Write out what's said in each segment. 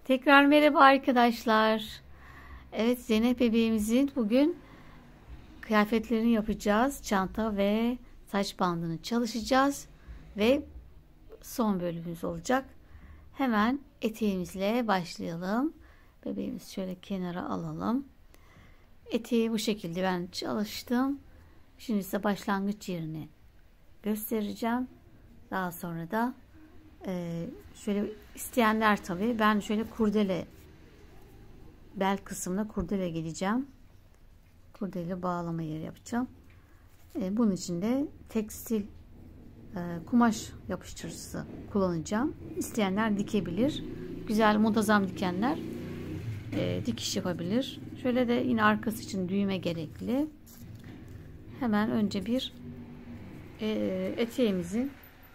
Tekrar merhaba arkadaşlar. Evet, Zeynep bebeğimizin bugün kıyafetlerini yapacağız. Çanta ve saç bandını çalışacağız. Ve son bölümümüz olacak. Hemen eteğimizle başlayalım. Bebeğimizi şöyle kenara alalım. Eteği bu şekilde ben çalıştım. Şimdi size başlangıç yerini göstereceğim. Daha sonra da şöyle isteyenler tabii, ben şöyle kurdele, bel kısmına kurdele gideceğim. Kurdele bağlama yeri yapacağım. Bunun için de tekstil kumaş yapıştırıcısı kullanacağım. İsteyenler dikebilir. Güzel muntazam dikenler dikiş yapabilir. Şöyle de yine arkası için düğme gerekli. Hemen önce bir eteğimizi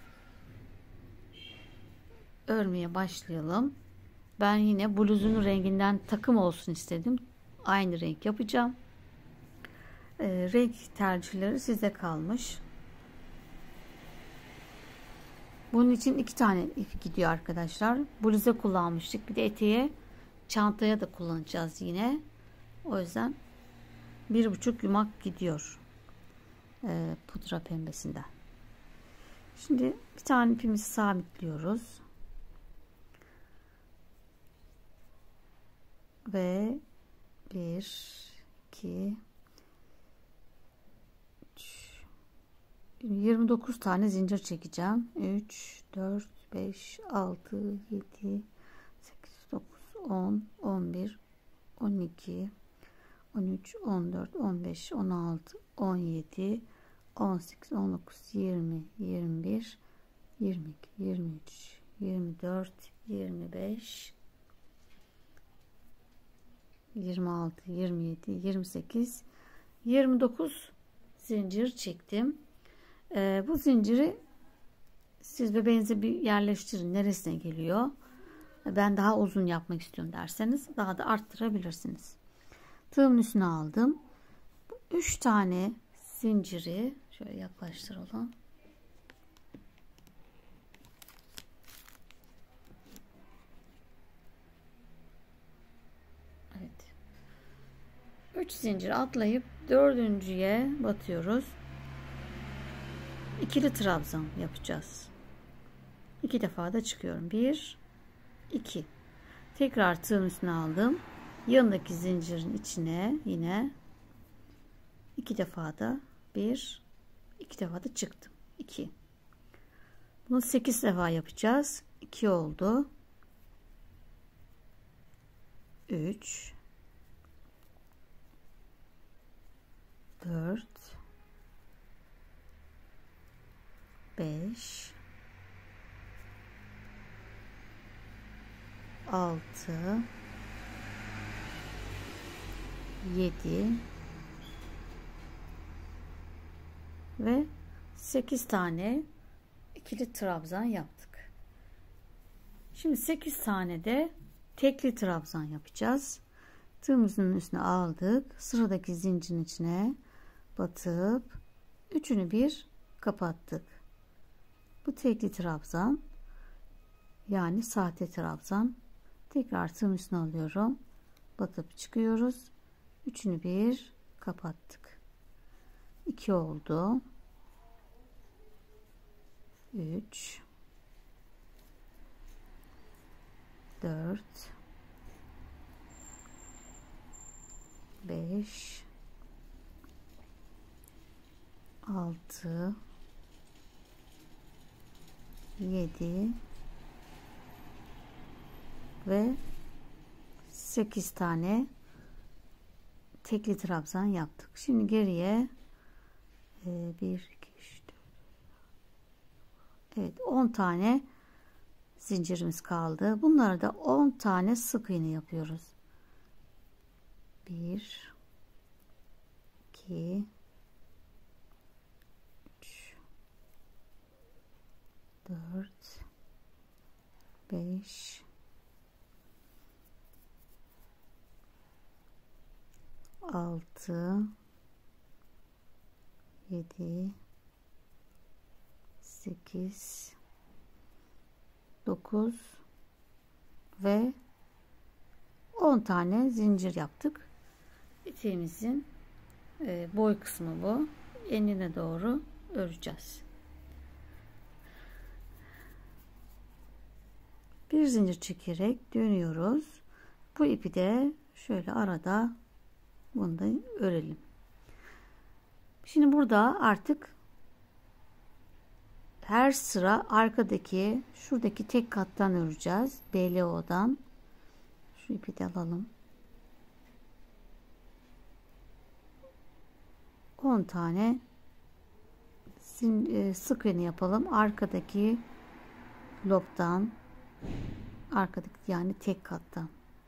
örmeye başlayalım. Ben yine bluzun renginden takım olsun istedim. Aynı renk yapacağım. Renk tercihleri size kalmış. Bunun için 2 tane ip gidiyor arkadaşlar. Bluza kullanmıştık. Bir de eteğe, çantaya da kullanacağız yine. O yüzden 1,5 yumak gidiyor. Pudra pembesinden. Şimdi bir tane ipimizi sabitliyoruz. Ve 1, 2, 3, 29 tane zincir çekeceğim. 3, 4, 5, 6, 7, 8, 9, 10, 11, 12, 13, 14, 15, 16, 17, 18, 19, 20, 21, 22, 23, 24, 25, 26, 27, 28, 29 zincir çektim. Bu zinciri siz bebeğinize bir yerleştirin. Neresine geliyor? Ben daha uzun yapmak istiyorum derseniz daha da arttırabilirsiniz. Tığımın üstüne aldım. 3 tane zinciri şöyle yaklaştıralım. Evet. 3 zincir atlayıp dördüncüye batıyoruz. İkili trabzan yapacağız. 2 defa da çıkıyorum. 1, 2. Tekrar tığın üstüne aldım. Yanındaki zincirin içine yine 2 defa da 1, 2 defa da çıktım. 2. Bunu 8 defa yapacağız. 2 oldu. 3, 4, 5, 6, 7 ve 8 tane ikili trabzan yaptık. Şimdi 8 tane de tekli trabzan yapacağız. Tığımızın üstüne aldık. Sıradaki zincirin içine batıp üçünü bir kapattık. Bu tekli trabzan, yani sahte trabzan. Tekrar tığın üstüne alıyorum. Batıp çıkıyoruz. Üçünü bir kapattık. 2 oldu. 3, 4, 5, 6, 7 ve 8 tane tekli trabzan yaptık. Şimdi geriye 1, 2, 3, 4, evet 10 tane zincirimiz kaldı. Bunları da 10 tane sık iğne yapıyoruz. 1, 2, 3, 4, 5, 6, 7, 8, 9 ve 10 tane zincir yaptık. Eteğimizin boy kısmı bu. Enine doğru öreceğiz. Bir zincir çekerek dönüyoruz. Bu ipi de şöyle arada bunu da örelim. Şimdi burada artık her sıra arkadaki şuradaki tek kattan öreceğiz. BLO'dan. Şu ipi de alalım. 10 tane sık iğne yapalım. Arkadaki lobdan, arkadaki yani tek kattan.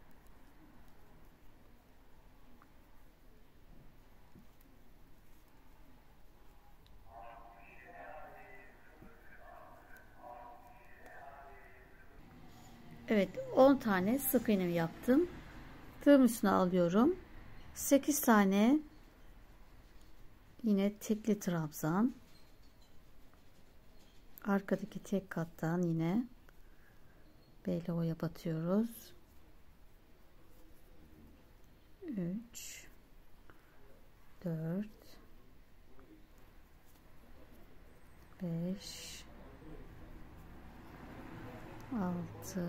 Evet, 10 tane sık iğne yaptım. Tığım üstüne alıyorum. 8 tane yine tekli trabzan. Arkadaki tek kattan yine BLO'ya batıyoruz. 3 4 5 6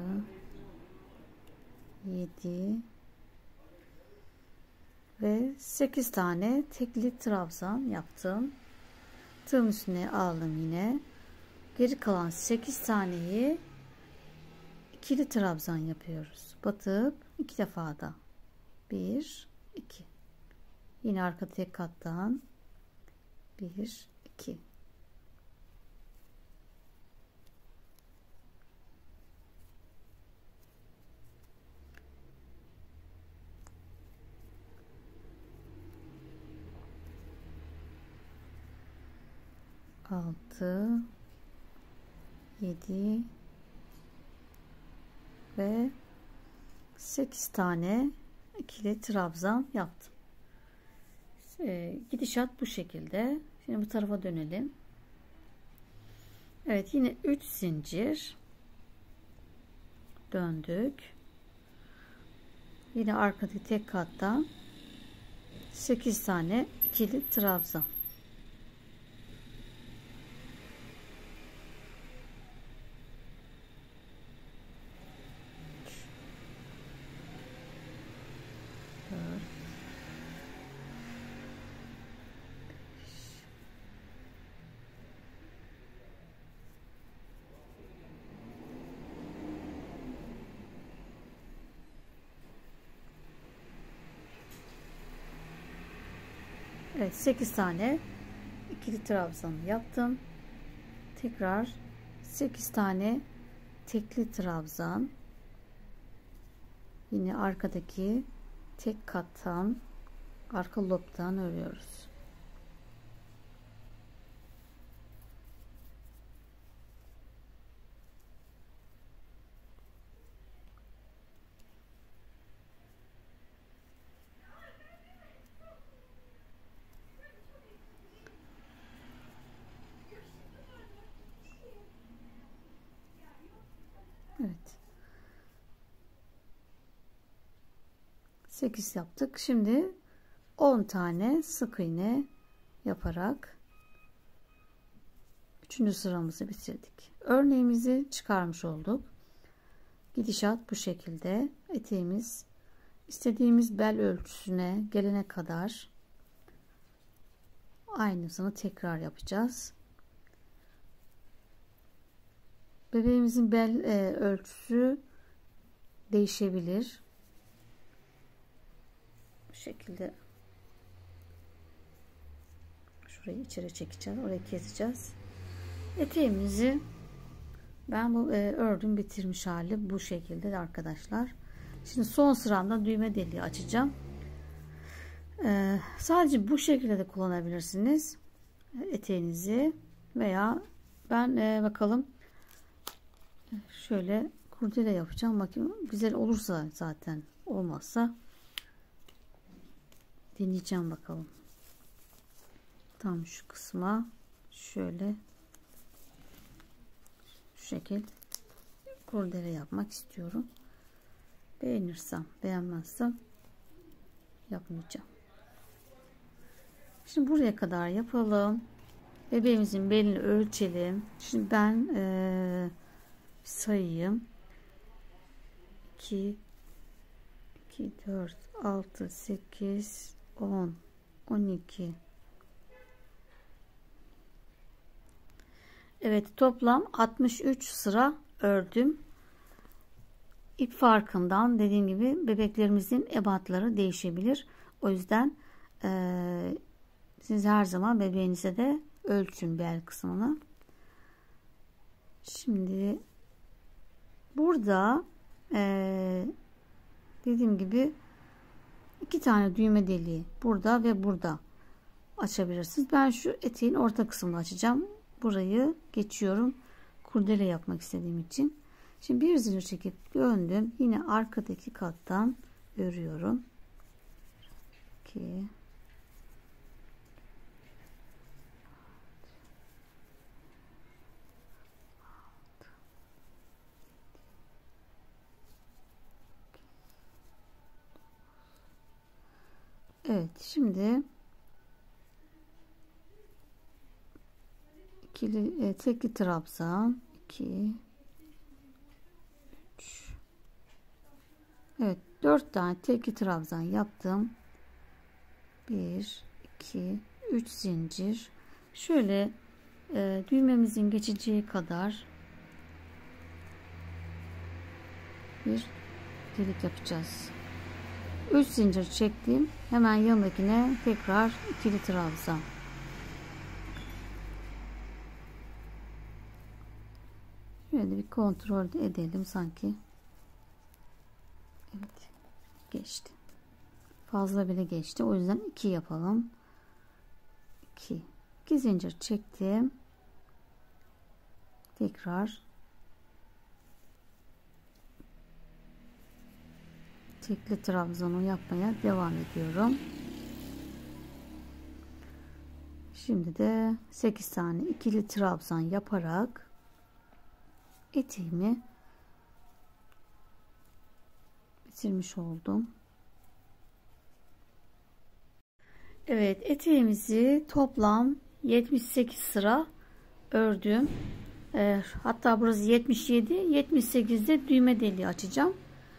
7 ve 8 tane tekli trabzan yaptım. Tığım üstüne aldım yine. Geri kalan 8 taneyi ikili trabzan yapıyoruz. Batıp 2 defa da 1 2. Yine arka tek kattan 1 2. Altı, 7 ve 8 tane ikili trabzan yaptım. Gidişat bu şekilde. Şimdi bu tarafa dönelim. Evet, yine 3 zincir döndük. Yine arkadaki tek kattan 8 tane ikili trabzan. Evet, 8 tane ikili trabzan yaptım. Tekrar 8 tane tekli trabzan. Yine arkadaki tek kattan, arka lobdan örüyoruz. Evet. 8 yaptık. Şimdi 10 tane sık iğne yaparak 3. sıramızı bitirdik. Örneğimizi çıkarmış olduk. Gidişat bu şekilde. Eteğimiz istediğimiz bel ölçüsüne gelene kadar aynısını tekrar yapacağız. Bebeğimizin bel ölçüsü değişebilir. Bu şekilde şurayı içeri çekeceğiz. Orayı keseceğiz. Eteğimizi ben bu ördüm, bitirmiş hali bu şekilde arkadaşlar. Şimdi son sıramda düğme deliği açacağım. Sadece bu şekilde de kullanabilirsiniz eteğinizi, veya ben bakalım şöyle kurdele yapacağım. Bakayım güzel olursa, zaten olmazsa deneyeceğim bakalım. Tam şu kısma şöyle şu şekil kurdele yapmak istiyorum. Beğenirsem, beğenmezsem yapmayacağım. Şimdi buraya kadar yapalım. Bebeğimizin belini ölçelim. Şimdi ben sayayım. 2 4 6 8 10 12. Evet, toplam 63 sıra ördüm. İp farkından dediğim gibi bebeklerimizin ebatları değişebilir. O yüzden siz her zaman bebeğinize de ölçün bel kısmını. Şimdi burada dediğim gibi 2 tane düğme deliği burada ve burada açabilirsiniz. Ben şu eteğin orta kısmını açacağım. Burayı geçiyorum. Kurdele yapmak istediğim için. Şimdi bir zincir çekip döndüm. Yine arkadaki kattan örüyorum. 2 Evet, şimdi tekli trabzan 2 3 Evet, 4 tane tekli trabzan yaptım. 1 2 3 zincir. Şöyle düğmemizin geçeceği kadar bir delik yapacağız. 3 zincir çektim. Hemen yanındakine tekrar ikili trabzan. Şöyle bir kontrol edelim sanki. Evet, geçti. Fazla bile geçti. O yüzden 2 yapalım. 2 zincir çektim. Tekrar tekli trabzanı yapmaya devam ediyorum. Şimdi de 8 tane ikili trabzan yaparak eteğimi bitirmiş oldum. Evet, eteğimizi toplam 78 sıra ördüm. Hatta burası 77, 78'de düğme deliği açacağım.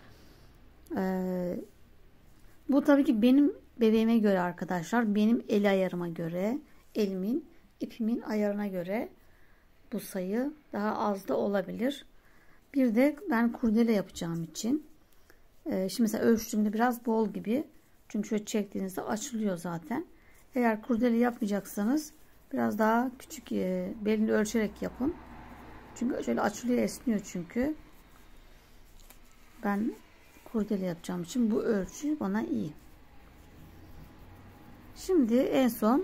Bu tabii ki benim bebeğime göre arkadaşlar. Benim el ayarıma göre, elimin, ipimin ayarına göre bu sayı daha az da olabilir. Bir de ben kurdele yapacağım için. Şimdi mesela ölçtüğümde biraz bol gibi. Çünkü şöyle çektiğinizde açılıyor zaten. Eğer kurdele yapmayacaksanız biraz daha küçük belini ölçerek yapın. Çünkü şöyle açılıyor, esniyor çünkü. Ben kurdele yapacağım için bu ölçü bana iyi. Şimdi en son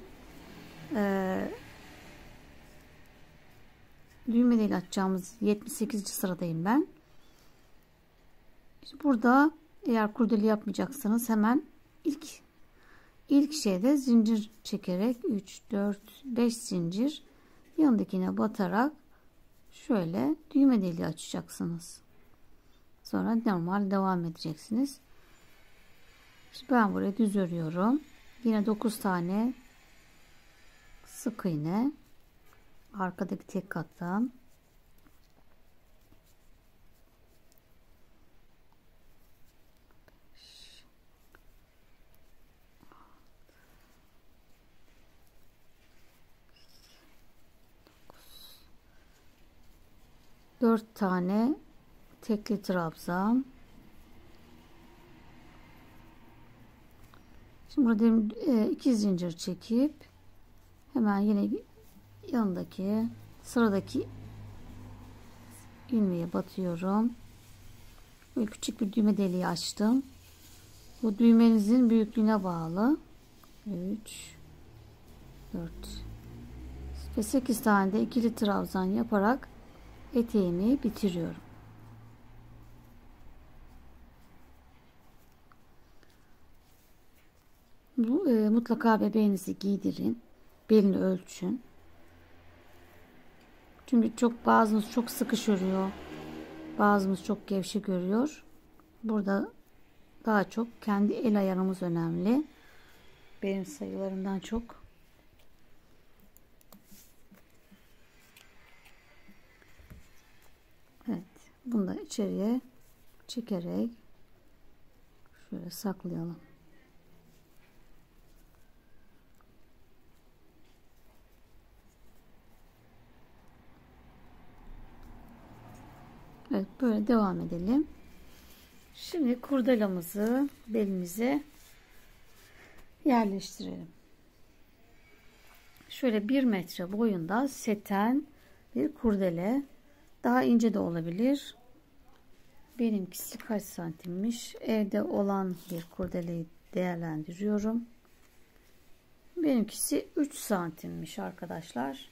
düğme deliği açacağımız 78. sıradayım ben. İşte burada eğer kurdele yapmayacaksanız hemen ilk şeyde zincir çekerek 3 4 5 zincir yanındakine batarak şöyle düğme deliği açacaksınız. Sonra normal devam edeceksiniz. Şimdi ben buraya düz örüyorum. Yine 9 tane sık iğne arkadaki tek kattan. Dört tane tekli trabzan. Şimdi burada 2 zincir çekip hemen yine yanındaki sıradaki ilmeğe batıyorum. Böyle küçük bir düğme deliği açtım. Bu düğmenizin büyüklüğüne bağlı. 3 4 ve 8 tane de ikili trabzan yaparak eteğimi bitiriyorum. Mutlaka bebeğinizi giydirin. Belini ölçün. Çünkü bazımız çok sıkış örüyor. Bazımız çok gevşek örüyor. Burada daha çok kendi el ayarımız önemli. Benim sayılarımdan çok. Evet. Bunu da içeriye çekerek şöyle saklayalım. Evet, böyle devam edelim. Şimdi kurdelamızı belimize yerleştirelim. Şöyle 1 metre boyunda seten bir kurdele. Daha ince de olabilir. Benimkisi kaç santimmiş? Evde olan bir kurdeleyi değerlendiriyorum. Benimkisi 3 santimmiş arkadaşlar.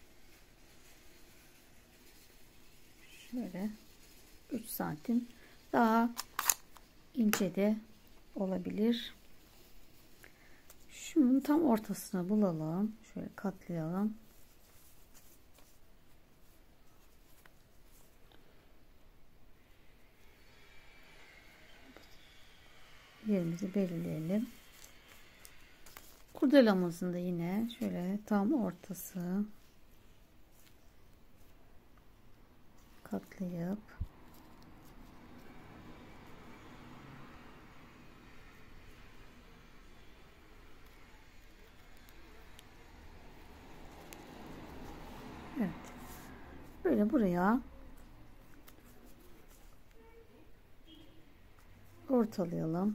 Şöyle 3 santim. Daha ince de olabilir. Şunun tam ortasını bulalım. Şöyle katlayalım. Yerimizi belirleyelim. Kurdelamızın da yine şöyle tam ortası katlayıp evet, böyle buraya ortalayalım.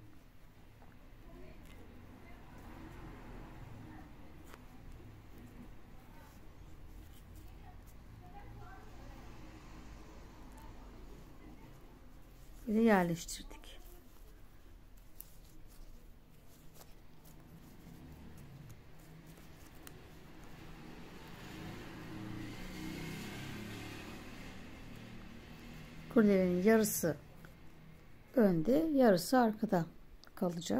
Böyle yerleştirdik. Kurdelenin yarısı önde, yarısı arkada kalacak.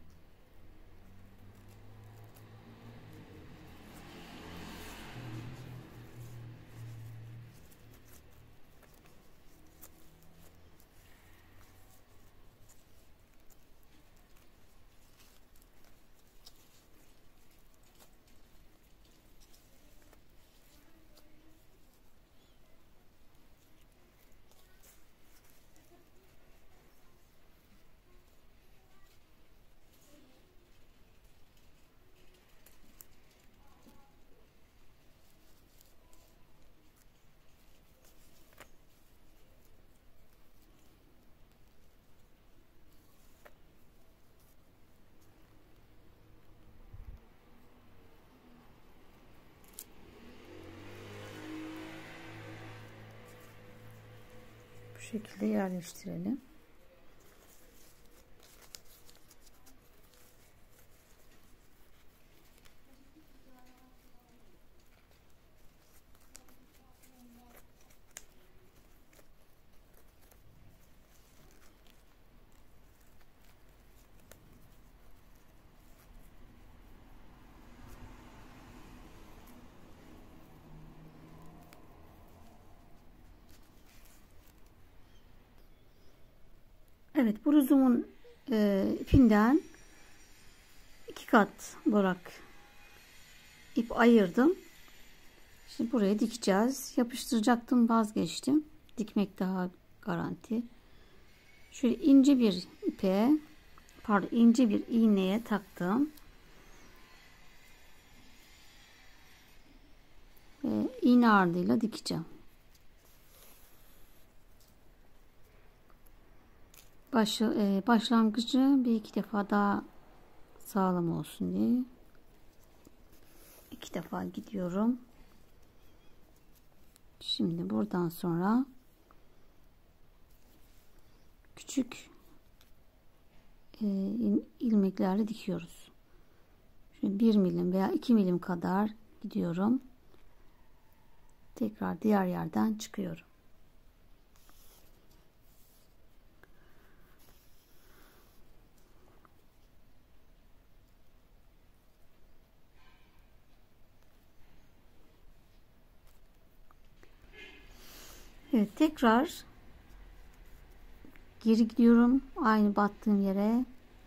Bu şekilde yerleştirelim. Evet, bu ruzumun ipinden 2 kat olarak ip ayırdım. Şimdi buraya dikeceğiz. Yapıştıracaktım, vazgeçtim. Dikmek daha garanti. Şöyle ince bir ipe, pardon, ince bir iğneye taktım. Ve iğne ardıyla dikeceğim. Başlangıcı bir iki defa daha sağlam olsun diye 2 defa gidiyorum. Şimdi buradan sonra küçük ilmeklerle dikiyoruz. Şöyle 1 milim veya 2 milim kadar gidiyorum. Tekrar diğer yerden çıkıyorum. Evet, tekrar geri gidiyorum. Aynı battığım yere.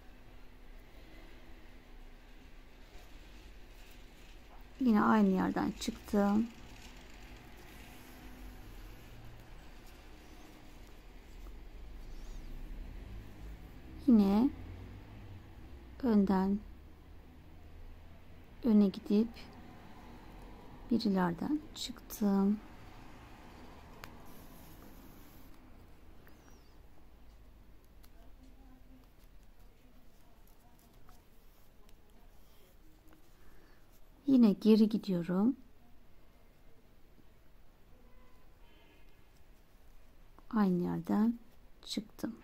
Yine aynı yerden çıktım. Yine önden öne gidip birilerden çıktım. Yine geri gidiyorum. Aynı yerden çıktım.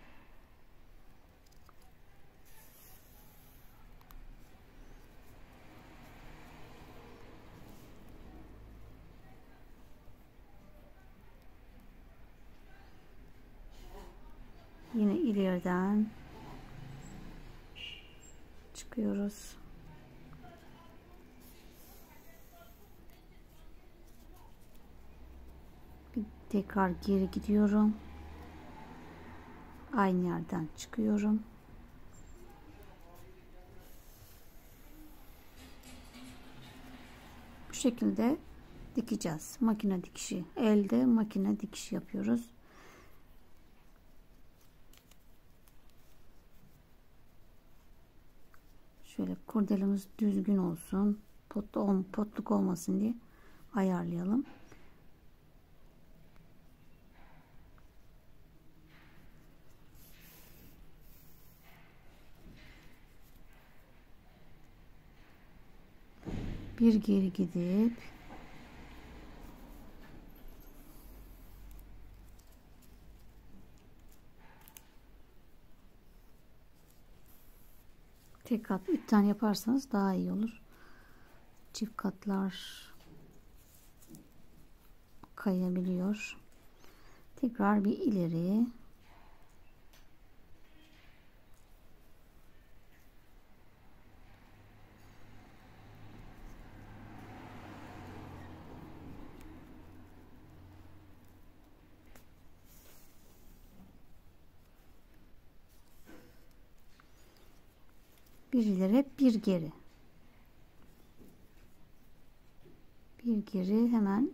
Yine ileriden çıkıyoruz. Tekrar geri gidiyorum. Aynı yerden çıkıyorum. Bu şekilde dikeceğiz. Makine dikişi. Elde makine dikişi yapıyoruz. Şöyle kurdelemiz düzgün olsun. Potluk olmasın diye ayarlayalım. Bir geri gidip tek kat 3 tane yaparsanız daha iyi olur. Çift katlar kayabiliyor. Tekrar bir ileri. Bir ileri, bir geri. Bir geri, hemen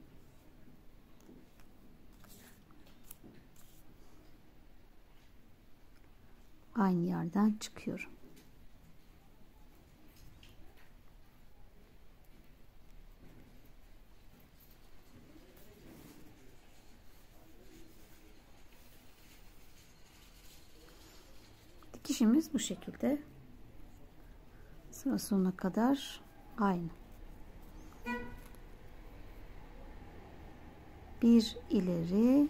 aynı yerden çıkıyorum. Dikişimiz bu şekilde. Sıra sonuna kadar aynı. Bir ileri,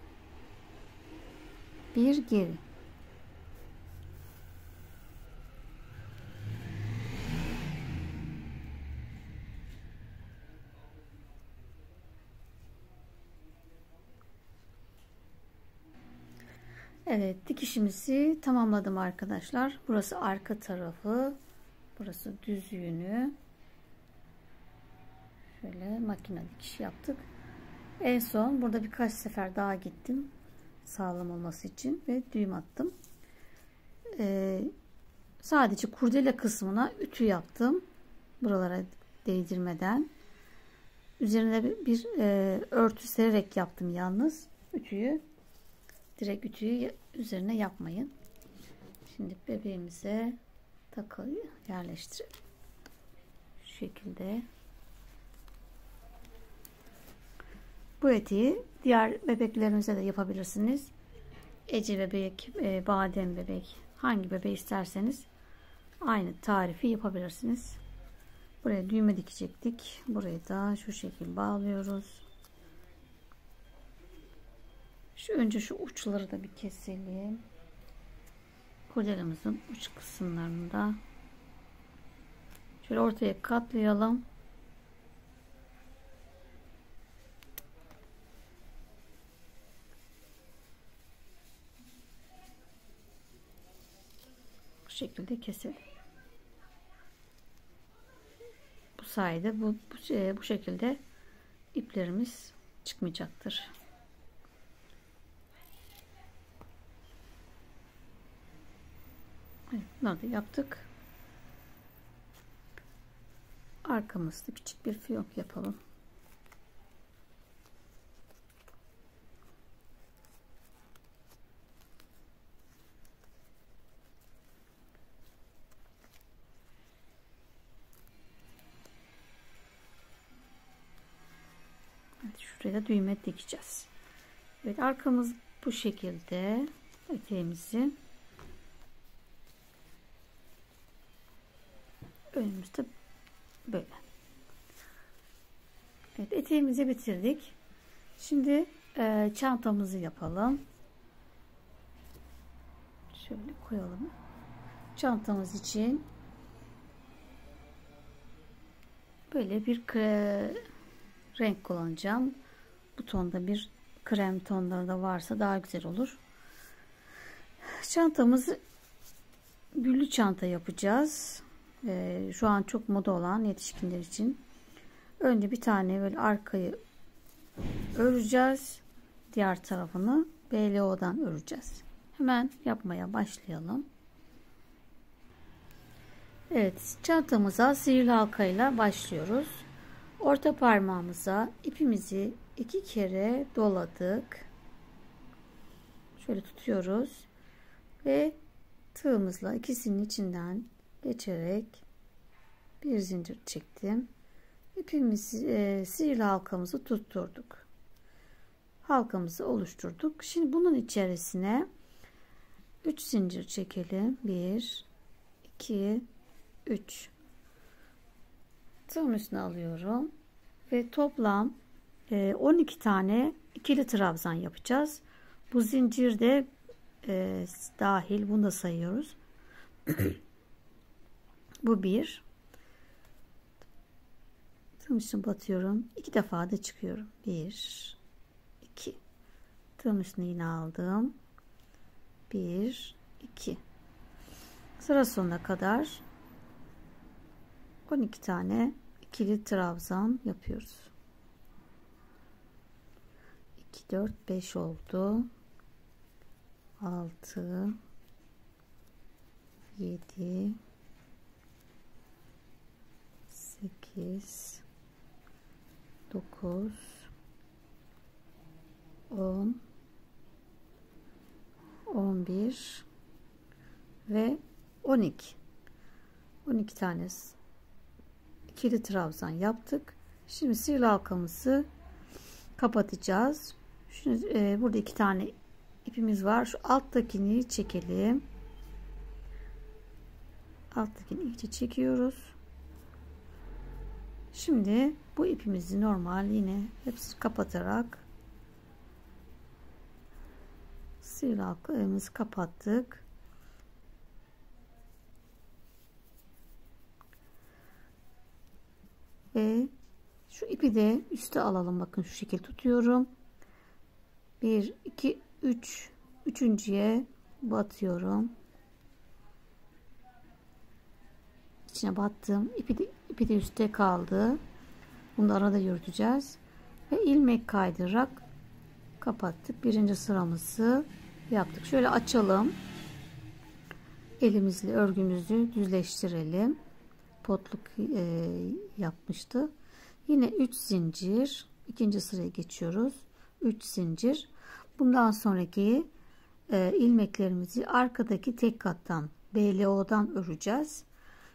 bir geri. Evet, dikişimizi tamamladım arkadaşlar. Burası arka tarafı. Burası düz yünü. Şöyle makine dikiş yaptık. En son burada birkaç sefer daha gittim. Sağlam olması için ve düğüm attım. Sadece kurdele kısmına ütü yaptım. Buralara değdirmeden. Üzerine bir örtü sererek yaptım yalnız. Ütüyü. Direkt ütüyü üzerine yapmayın. Şimdi bebeğimize takıyı yerleştirelim. Şu şekilde. Bu eteği diğer bebeklerimize de yapabilirsiniz. Ece bebek, badem bebek, hangi bebeği isterseniz aynı tarifi yapabilirsiniz. Buraya düğme dikecektik. Burayı da şu şekilde bağlıyoruz. Önce şu uçları da bir keselim. Kurdelemizin uç kısımlarını da şöyle ortaya katlayalım. Bu şekilde keselim. Bu sayede bu şekilde iplerimiz çıkmayacaktır. Evet, bunları da yaptık. Arkamızda küçük bir fiyonk yapalım. Evet, şuraya da düğme dikeceğiz. Evet, arkamız bu şekilde. Eteğimizi önümüzde böyle. Evet, eteğimizi bitirdik. Şimdi çantamızı yapalım. Şöyle koyalım. Çantamız için böyle bir renk kullanacağım. Bu tonda bir krem tonları da varsa daha güzel olur. Çantamızı güllü çanta yapacağız. Şu an çok moda olan yetişkinler için. Önce bir tane böyle arkayı öreceğiz. Diğer tarafını BLO'dan öreceğiz. Hemen yapmaya başlayalım. Evet, çantamıza sihirli halkayla başlıyoruz. Orta parmağımıza ipimizi 2 kere doladık. Şöyle tutuyoruz ve tığımızla ikisinin içinden geçerek bir zincir çektim. İpimizi sihirli halkamızı tutturduk. Halkamızı oluşturduk. Şimdi bunun içerisine 3 zincir çekelim. 1 2 3. Tığın üstüne alıyorum ve toplam 12 tane ikili trabzan yapacağız. Bu zincir de dahil, bunu da sayıyoruz. Bu bir. Tığın üstüne batıyorum. 2 defa da çıkıyorum. 1 2. Tığın üstüne yine aldım. 1 2. Sıra sonuna kadar 12 tane ikili trabzan yapıyoruz. 2 4 5 oldu. 6 7 8 9 10 11 ve 12 tane ikili trabzan yaptık. Şimdi sihirli halkamızı kapatacağız. Şimdi burada 2 tane ipimiz var. Şu alttakini çekelim. Alttakini iyice çekiyoruz. Şimdi bu ipimizi normal yine hepsini kapatarak sihirli halkamızı kapattık. Ve şu ipi de üste alalım. Bakın şu şekilde tutuyorum. 1 2 3. Üçüncüye batıyorum. İçine battım. İpi de üstte kaldı. Bunu da arada yürüteceğiz. Ve ilmek kaydırarak kapattık. Birinci sıramızı yaptık. Şöyle açalım. Elimizle örgümüzü düzleştirelim. Potluk yapmıştı. Yine 3 zincir. İkinci sıraya geçiyoruz. 3 zincir. Bundan sonraki ilmeklerimizi arkadaki tek kattan BLO'dan öreceğiz.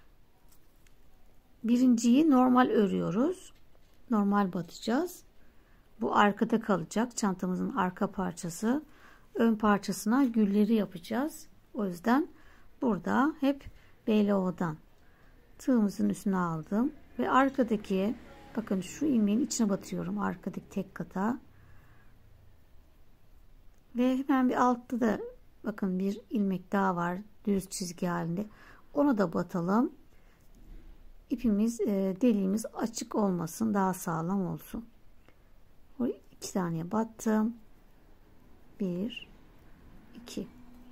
Birinciyi normal örüyoruz. Normal batacağız. Bu arkada kalacak. Çantamızın arka parçası. Ön parçasına gülleri yapacağız. O yüzden burada hep BLO'dan tığımızın üstüne aldım ve arkadaki, bakın şu ilmeğin içine batıyorum, arkadaki tek kata. Ve hemen bir altta da bakın bir ilmek daha var, düz çizgi halinde. Ona da batalım. İpimiz, deliğimiz açık olmasın, daha sağlam olsun. O 2 tane battım. 1 2.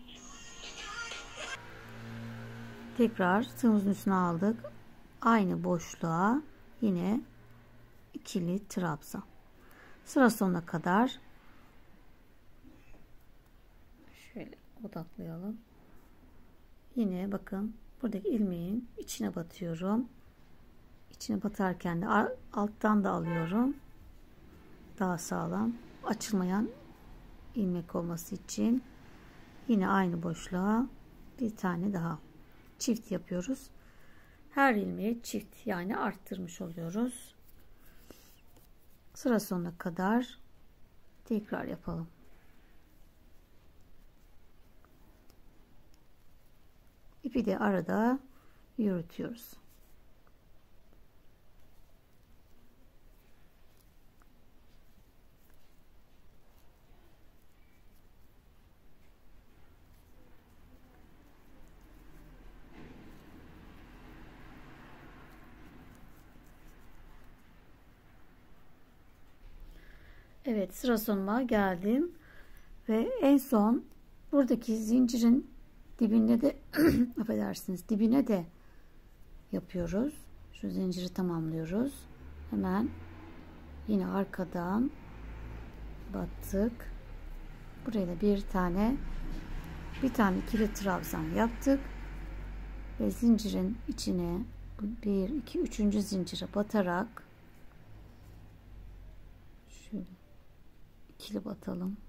Tekrar tığımızın üstüne aldık. Aynı boşluğa yine ikili trabzan. Sıra sonuna kadar şöyle odaklayalım. Yine bakın buradaki ilmeğin içine batıyorum. İçine batarken de alttan da alıyorum. Daha sağlam açılmayan ilmek olması için yine aynı boşluğa bir tane daha çift yapıyoruz. Her ilmeği çift yani arttırmış oluyoruz. Sıra sonuna kadar tekrar yapalım. İpi de arada yürütüyoruz. Evet, sıra sonuna geldim ve en son buradaki zincirin dibine de affedersiniz, dibine de yapıyoruz. Şu zinciri tamamlıyoruz. Hemen yine arkadan battık. Buraya da bir tane ikili trabzan yaptık ve zincirin içine 1 2 3. zincire batarak şöyle ikili batalım.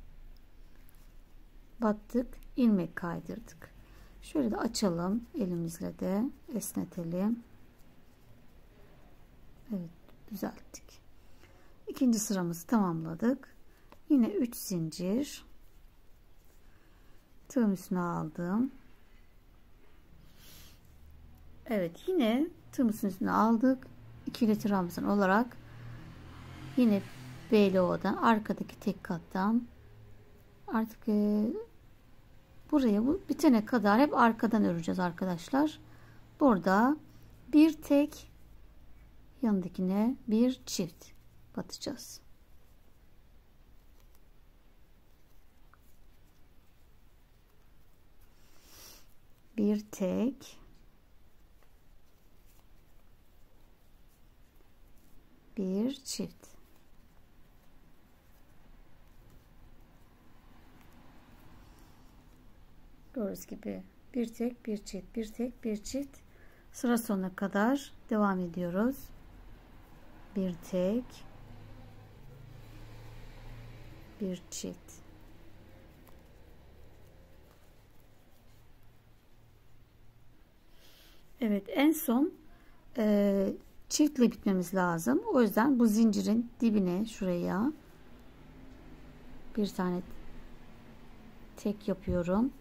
Battık, ilmek kaydırdık. Şöyle de açalım, elimizle de esnetelim. Evet, düzelttik. İkinci sıramızı tamamladık. Yine 3 zincir tığım üstüne aldım. Evet, yine tığım üstüne aldık. İkili trabzan olarak yine B'li ovadan arkadaki tek kattan artık buraya bu bitene kadar hep arkadan öreceğiz arkadaşlar. Burada bir tek, yanındakine bir çift batacağız. Bir tek, bir çift. Gördüğünüz gibi bir tek, bir çift, bir tek, bir çift. Sıra sonuna kadar devam ediyoruz. Bir tek, bir çift. Evet, en son çiftle bitmemiz lazım. O yüzden bu zincirin dibine şuraya bir tane tek yapıyorum.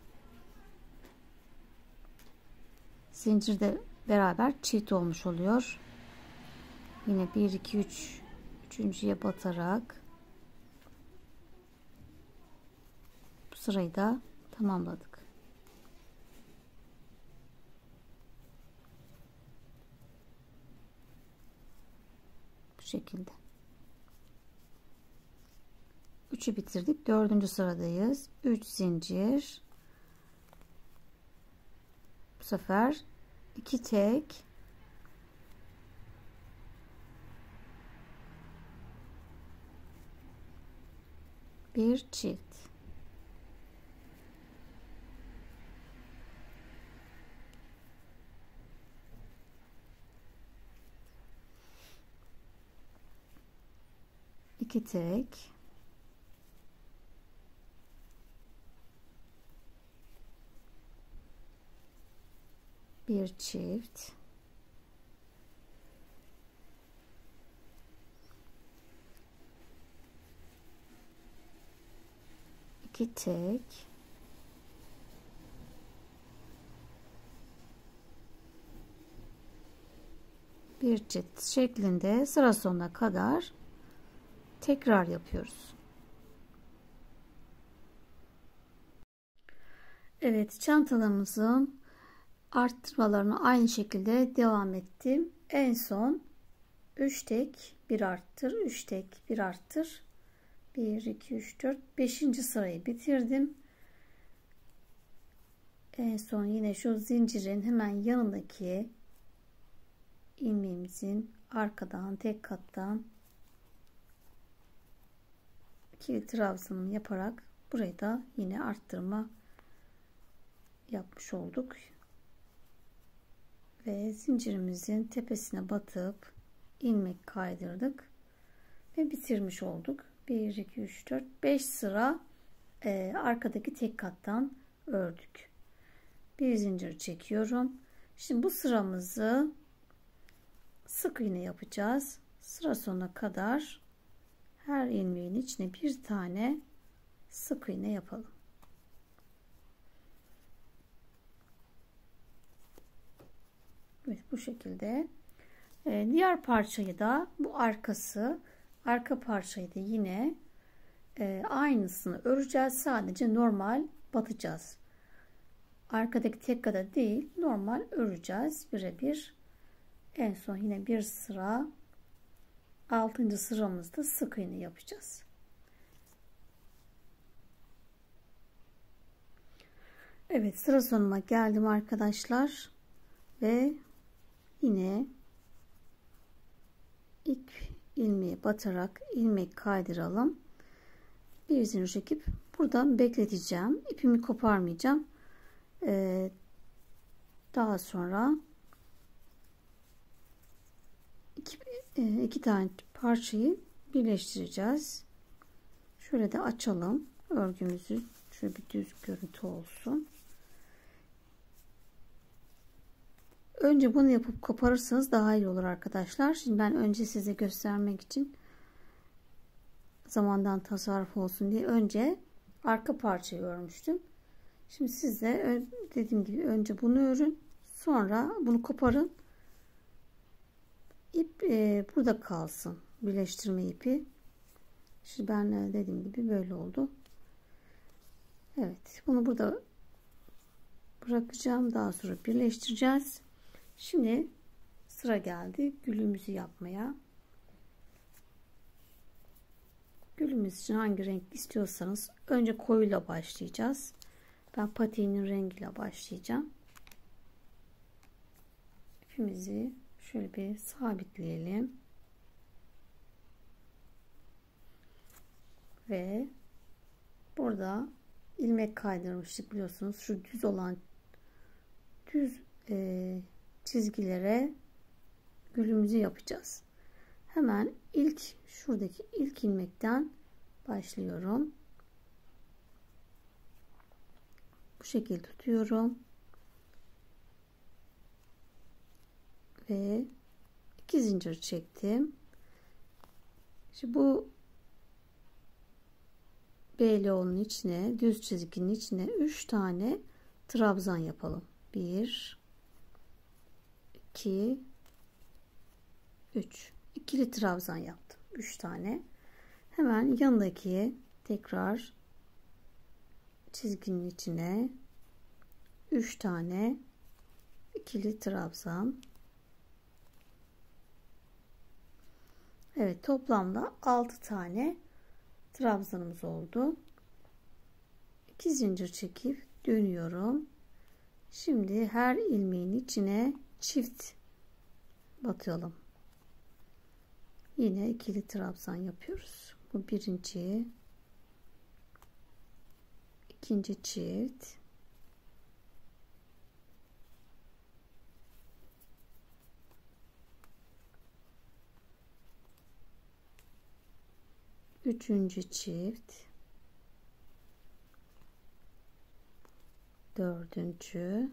Zincirde beraber çift olmuş oluyor. Yine 1 2 3 üçüncüye batarak bu sırayı da tamamladık. Bu şekilde. 3'ü bitirdik. 4. sıradayız. 3 zincir. Bu sefer 2 tek, bir çift. İki tek, bir çift, iki tek, bir çift şeklinde sıra sonuna kadar tekrar yapıyoruz. Evet, çantalarımızın arttırmalarını aynı şekilde devam ettim. En son 3 tek, bir arttır, 3 tek, bir arttır. 1 2 3 4 5. sırayı bitirdim. En son yine şu zincirin hemen yanındaki ilmeğimizin arkadan tek kattan ikili trabzanımı yaparak burayı da yine arttırma yapmış olduk. Ve zincirimizin tepesine batıp ilmek kaydırdık ve bitirmiş olduk. 1 2 3 4 5 sıra arkadaki tek kattan ördük. Bir zincir çekiyorum. Şimdi bu sıramızı sık iğne yapacağız. Sıra sonuna kadar her ilmeğin içine bir tane sık iğne yapalım. Evet, bu şekilde. Diğer parçayı da bu arka parçayı da yine aynısını öreceğiz. Sadece normal batacağız. Arkadaki tek kadar değil, normal öreceğiz birebir. En son yine bir sıra 6. sıramızda sık iğne yapacağız. Evet, sıra sonuna geldim arkadaşlar ve yine ilk ilmeğe batarak ilmek kaydıralım. Bir zincir çekip buradan bekleteceğim. İpimi koparmayacağım. Daha sonra iki tane parçayı birleştireceğiz. Şöyle de açalım örgümüzü. Şöyle bir düz görüntü olsun. Önce bunu yapıp koparırsanız daha iyi olur arkadaşlar. Şimdi ben önce size göstermek için zamandan tasarruf olsun diye önce arka parçayı örmüştüm. Şimdi siz de dediğim gibi önce bunu örün, sonra bunu koparın. İp burada kalsın, birleştirme ipi. Şimdi ben dediğim gibi böyle oldu. Evet, bunu burada bırakacağım, daha sonra birleştireceğiz. Şimdi sıra geldi gülümüzü yapmaya. Gülümüz için hangi renk istiyorsanız önce koyuyla başlayacağız. Ben patiğinin rengiyle başlayacağım. İpimizi şöyle bir sabitleyelim. Ve burada ilmek kaydırmıştık biliyorsunuz. Şu düz olan çizgilere gülümüzü yapacağız. Hemen şuradaki ilk ilmekten başlıyorum. Bu şekilde tutuyorum. Ve 2 zincir çektim. Şimdi bu B'lonun içine, düz çizginin içine 3 tane trabzan yapalım. 1 2 3 ikili trabzan yaptım. 3 tane. Hemen yanındaki tekrar çizginin içine 3 tane ikili trabzan. Evet, toplamda 6 tane trabzanımız oldu. 2 zincir çekip dönüyorum. Şimdi her ilmeğin içine çift batalım. Yine ikili trabzan yapıyoruz. Bu birinci, ikinci çift, üçüncü çift, dördüncü,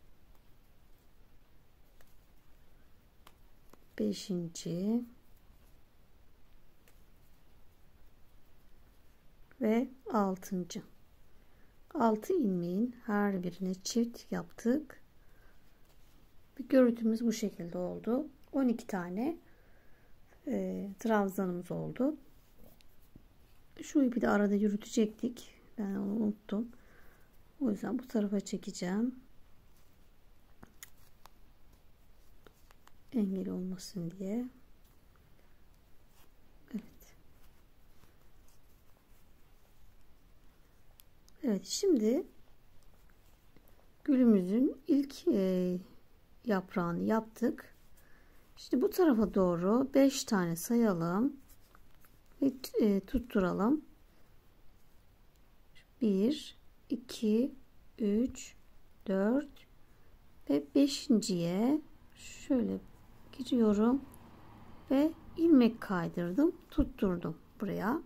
beşinci ve 6. 6 ilmeğin her birine çift yaptık. Bir görüntümüz bu şekilde oldu. 12 tane trabzanımız oldu. Şu ipi de arada yürütecektik. Ben onu unuttum. O yüzden bu tarafa çekeceğim. Engel olmasın diye. Evet, şimdi gülümüzün ilk yaprağını yaptık. Şimdi bu tarafa doğru 5 tane sayalım ve tutturalım. 1 2 3 4 ve beşinciye şöyle giriyorum ve ilmek kaydırdım, tutturdum buraya.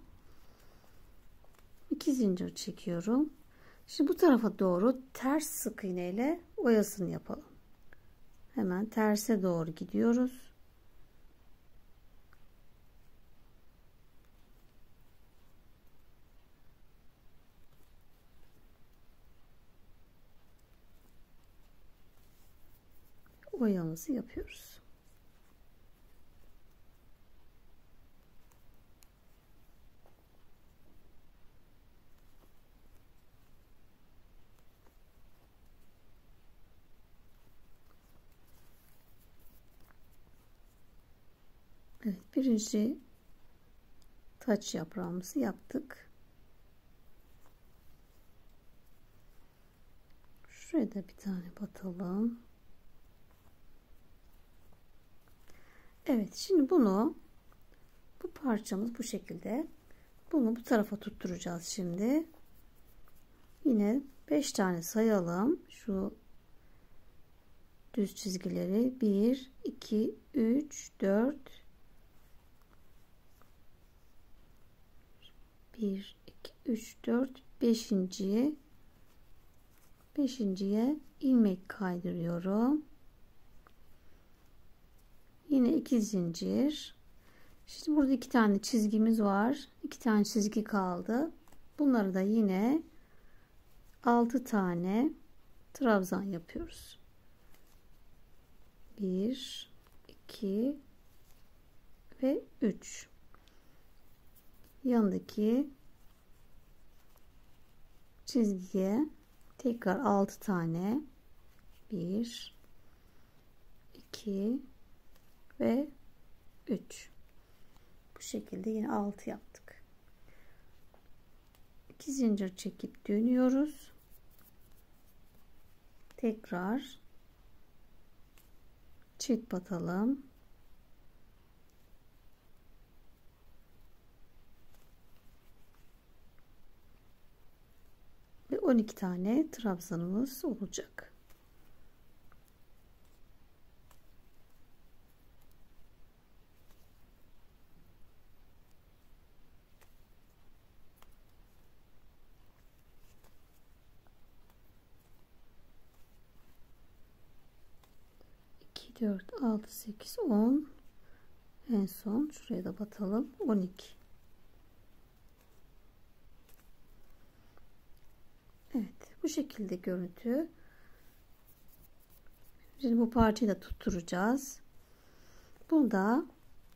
2 zincir çekiyorum. Şimdi bu tarafa doğru ters sık iğne ile oyasını yapalım. Hemen terse doğru gidiyoruz. Oyamızı yapıyoruz. Evet, birinci taç yaprağımızı yaptık. Şuraya da bir tane batalım. Evet, şimdi bu parçamız bu şekilde. Bunu bu tarafa tutturacağız şimdi. Yine 5 tane sayalım. Şu düz çizgileri 1 2 3 4 1 2 3 4 beşinciye ilmek kaydırıyorum. Yine 2 zincir. Şimdi burada 2 tane çizgimiz var. 2 tane çizgi kaldı. Bunları da yine 6 tane trabzan yapıyoruz. 1 2 ve 3. Yanındaki çizgiye tekrar 6 tane 1 2 ve 3. Bu şekilde yine 6 yaptık. 2 zincir çekip dönüyoruz. Tekrar çift batalım. Ve 12 tane trabzanımız olacak. İki, 4, 6, 8, 10. En son şuraya da batalım. 12. Evet, bu şekilde görüntü. Şimdi bu parçayı da tutturacağız. Burada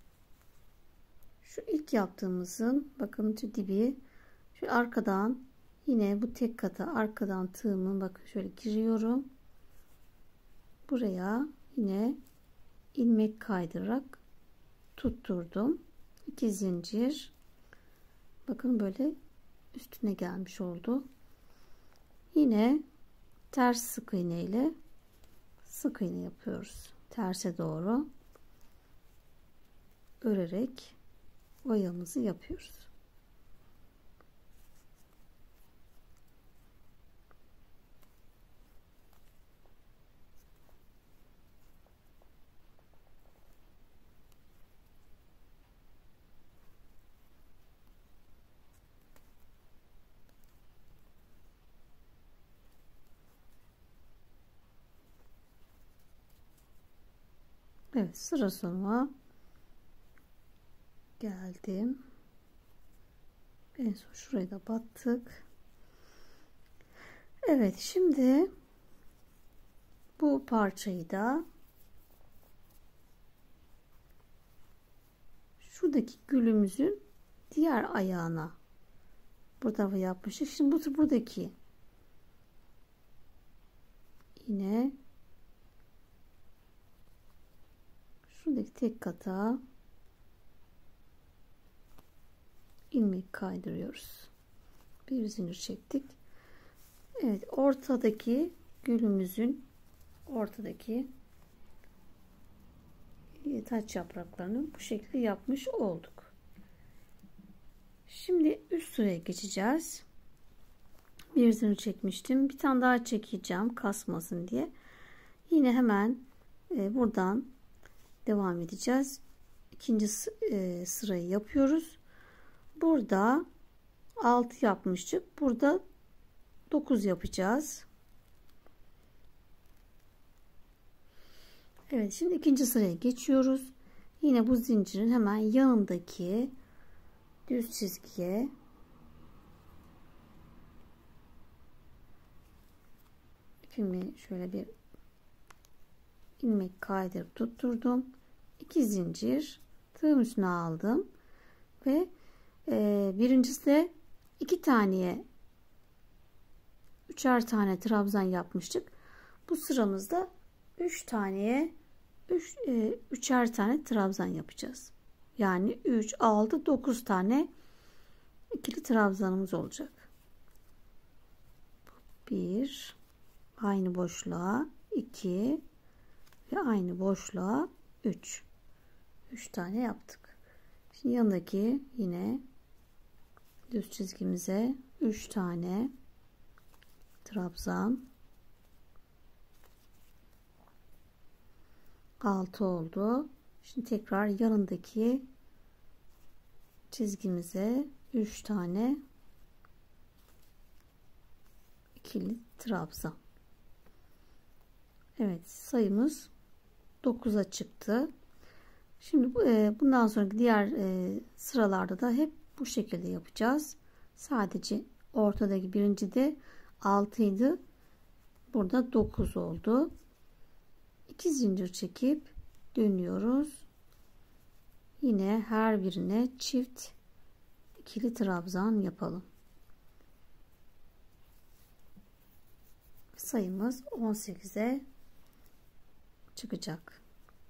şu ilk yaptığımızın bakın şu dibi, şu arkadan yine bu tek kata arkadan tığımın bakın şöyle giriyorum. Buraya yine ilmek kaydırarak tutturdum. 2 zincir. Bakın böyle üstüne gelmiş oldu. Yine ters sık iğne ile sık iğne yapıyoruz. Terse doğru örerek oyamızı yapıyoruz. Evet, sıra sonuna geldim. En son şuraya da battık. Evet, şimdi bu parçayı da şuradaki gülümüzün diğer ayağına burada yapmıştık. Şimdi buradaki yine şuradaki tek kata ilmek kaydırıyoruz. Bir zincir çektik. Evet, ortadaki gülümüzün ortadaki taç yapraklarını bu şekilde yapmış olduk. Şimdi üst sıraya geçeceğiz. Bir zincir çekmiştim. Bir tane daha çekeceğim kasmasın diye. Yine hemen buradan devam edeceğiz. İkinci sırayı yapıyoruz. Burada 6 yapmıştık. Burada 9 yapacağız. Evet, şimdi ikinci sıraya geçiyoruz. Yine bu zincirin hemen yanındaki düz çizgiye ipimi şöyle bir ilmek kaydırıp tutturdum. 2 zincir tığım üstüne aldım ve birincisi de 2 taneye 3'er tane trabzan yapmıştık. Bu sıramızda 3 taneye 3'er tane trabzan yapacağız. Yani 3, 6, 9 tane ikili trabzanımız olacak. 1, aynı boşluğa 2 ve aynı boşluğa 3. 3 tane yaptık. Şimdi yanındaki yine düz çizgimize 3 tane trabzan, 6 oldu. Şimdi tekrar yanındaki çizgimize 3 tane ikili trabzan. Evet, sayımız 9'a çıktı. Şimdi bundan sonraki diğer sıralarda da hep bu şekilde yapacağız. Sadece ortadaki birinci de 6 idi. Burada 9 oldu. 2 zincir çekip dönüyoruz. Yine her birine çift ikili trabzan yapalım. Sayımız 18'e çıkacak.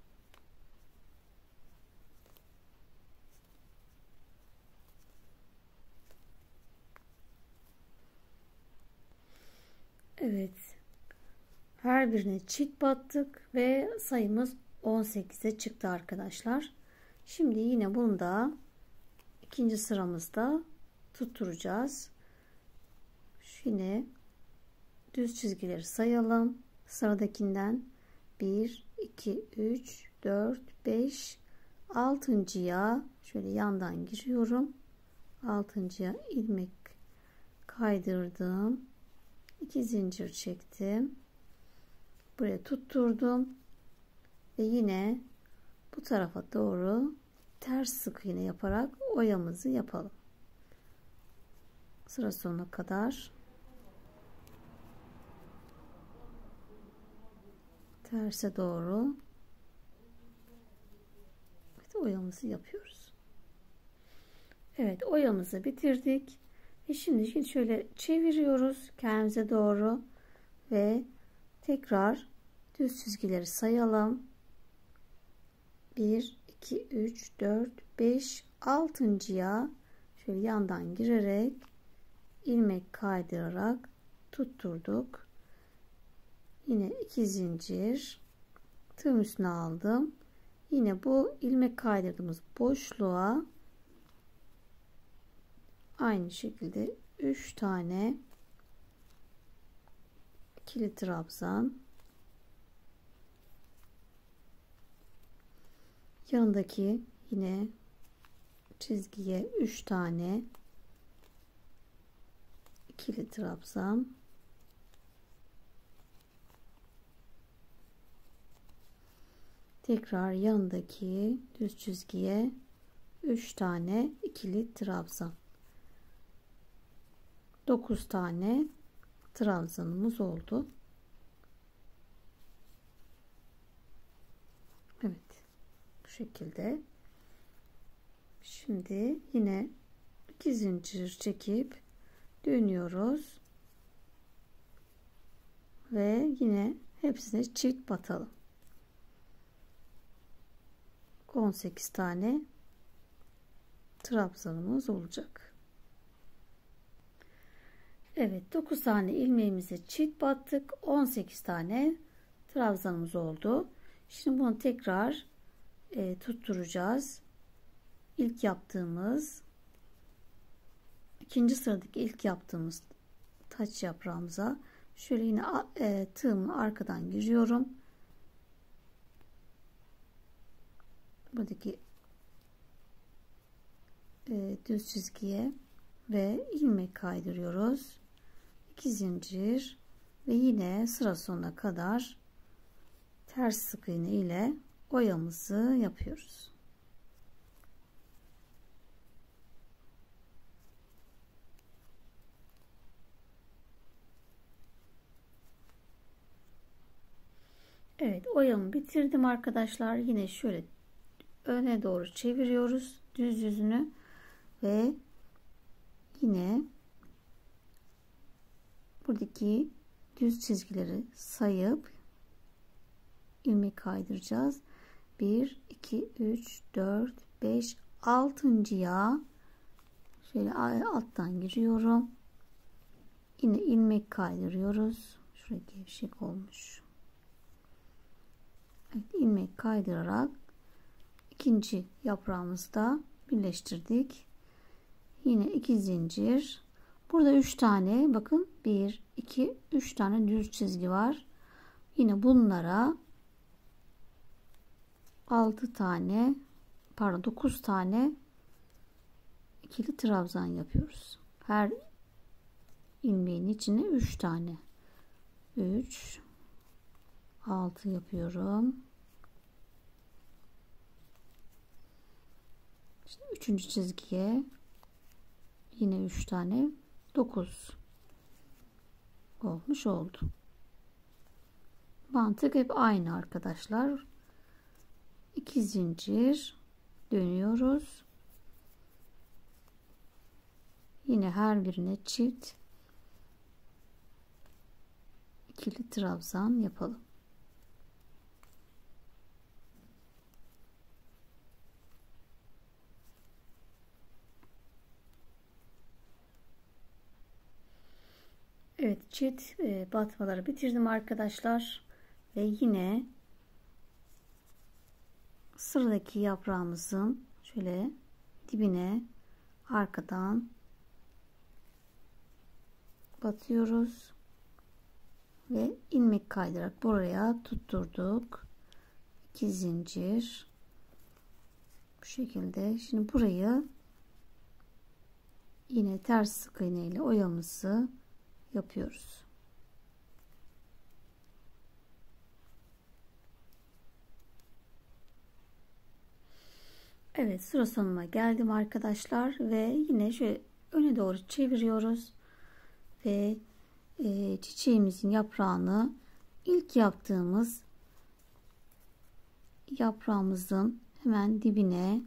Evet. Her birine çift battık ve sayımız 18'e çıktı arkadaşlar. Şimdi yine bunu da ikinci sıramızda tutturacağız. Yine düz çizgileri sayalım. Sıradakinden 1, 2, 3, 4, 5, 6.'ya şöyle yandan giriyorum. 6.'ya ilmek kaydırdım. 2 zincir çektim. Buraya tutturdum. Ve yine bu tarafa doğru ters sık iğne yaparak oyamızı yapalım. Sıra sonuna kadar terse doğru oyamızı yapıyoruz. Evet, oyamızı bitirdik. Ve şimdi şöyle çeviriyoruz kendimize doğru ve tekrar düz çizgileri sayalım. 1, 2, 3, 4, 5, 6.'ya şöyle yandan girerek ilmek kaydırarak tutturduk. Yine 2 zincir tığım üstüne aldım. Yine bu ilmek kaydırdığımız boşluğa aynı şekilde 3 tane ikili trabzan, yanındaki yine çizgiye 3 tane ikili trabzan, tekrar yanındaki düz çizgiye 3 tane ikili trabzan. 9 tane trabzanımız oldu. Evet, bu şekilde. Şimdi yine 2 zincir çekip dönüyoruz ve yine hepsine çift batalım. 18 tane trabzanımız olacak. Evet, 9 tane ilmeğimize çift battık. 18 tane trabzanımız oldu. Şimdi bunu tekrar tutturacağız. İkinci sıradaki ilk yaptığımız taç yaprağımıza. Şöyle yine tığımı arkadan giriyorum. Buradaki düz çizgiye ve ilmek kaydırıyoruz. 2 zincir ve yine sıra sonuna kadar ters sık iğne ile oyamızı yapıyoruz. Evet, oyamı bitirdim arkadaşlar. Yine şöyle öne doğru çeviriyoruz düz yüzünü ve yine buradaki düz çizgileri sayıp ilmek kaydıracağız. 1 2 3 4 5 6.'ya şöyle alttan giriyorum. Yine ilmek kaydırıyoruz. Şuraya gevşek olmuş. Evet, ilmek kaydırarak ikinci yaprağımızı da birleştirdik. Yine 2 zincir. Burada 3 tane, bakın 1 2 3 tane düz çizgi var. Yine bunlara 6 tane, pardon 9 tane ikili trabzan yapıyoruz. Her ilmeğin içine 3 tane. 3 6 yapıyorum. İşte 3. çizgiye yine 3 tane, 9 olmuş oldu. Mantık hep aynı arkadaşlar. 2 zincir dönüyoruz. Yine her birine çift ikili trabzan yapalım. Evet, çift batmaları bitirdim arkadaşlar ve yine sıradaki yaprağımızın şöyle dibine arkadan batıyoruz ve ilmek kaydırarak buraya tutturduk. 2 zincir bu şekilde. Şimdi burayı yine ters sık iğne ile oyamızı yapıyoruz. Evet, sıra sonuna geldim arkadaşlar ve yine şöyle öne doğru çeviriyoruz ve çiçeğimizin yaprağını ilk yaptığımız yaprağımızın hemen dibine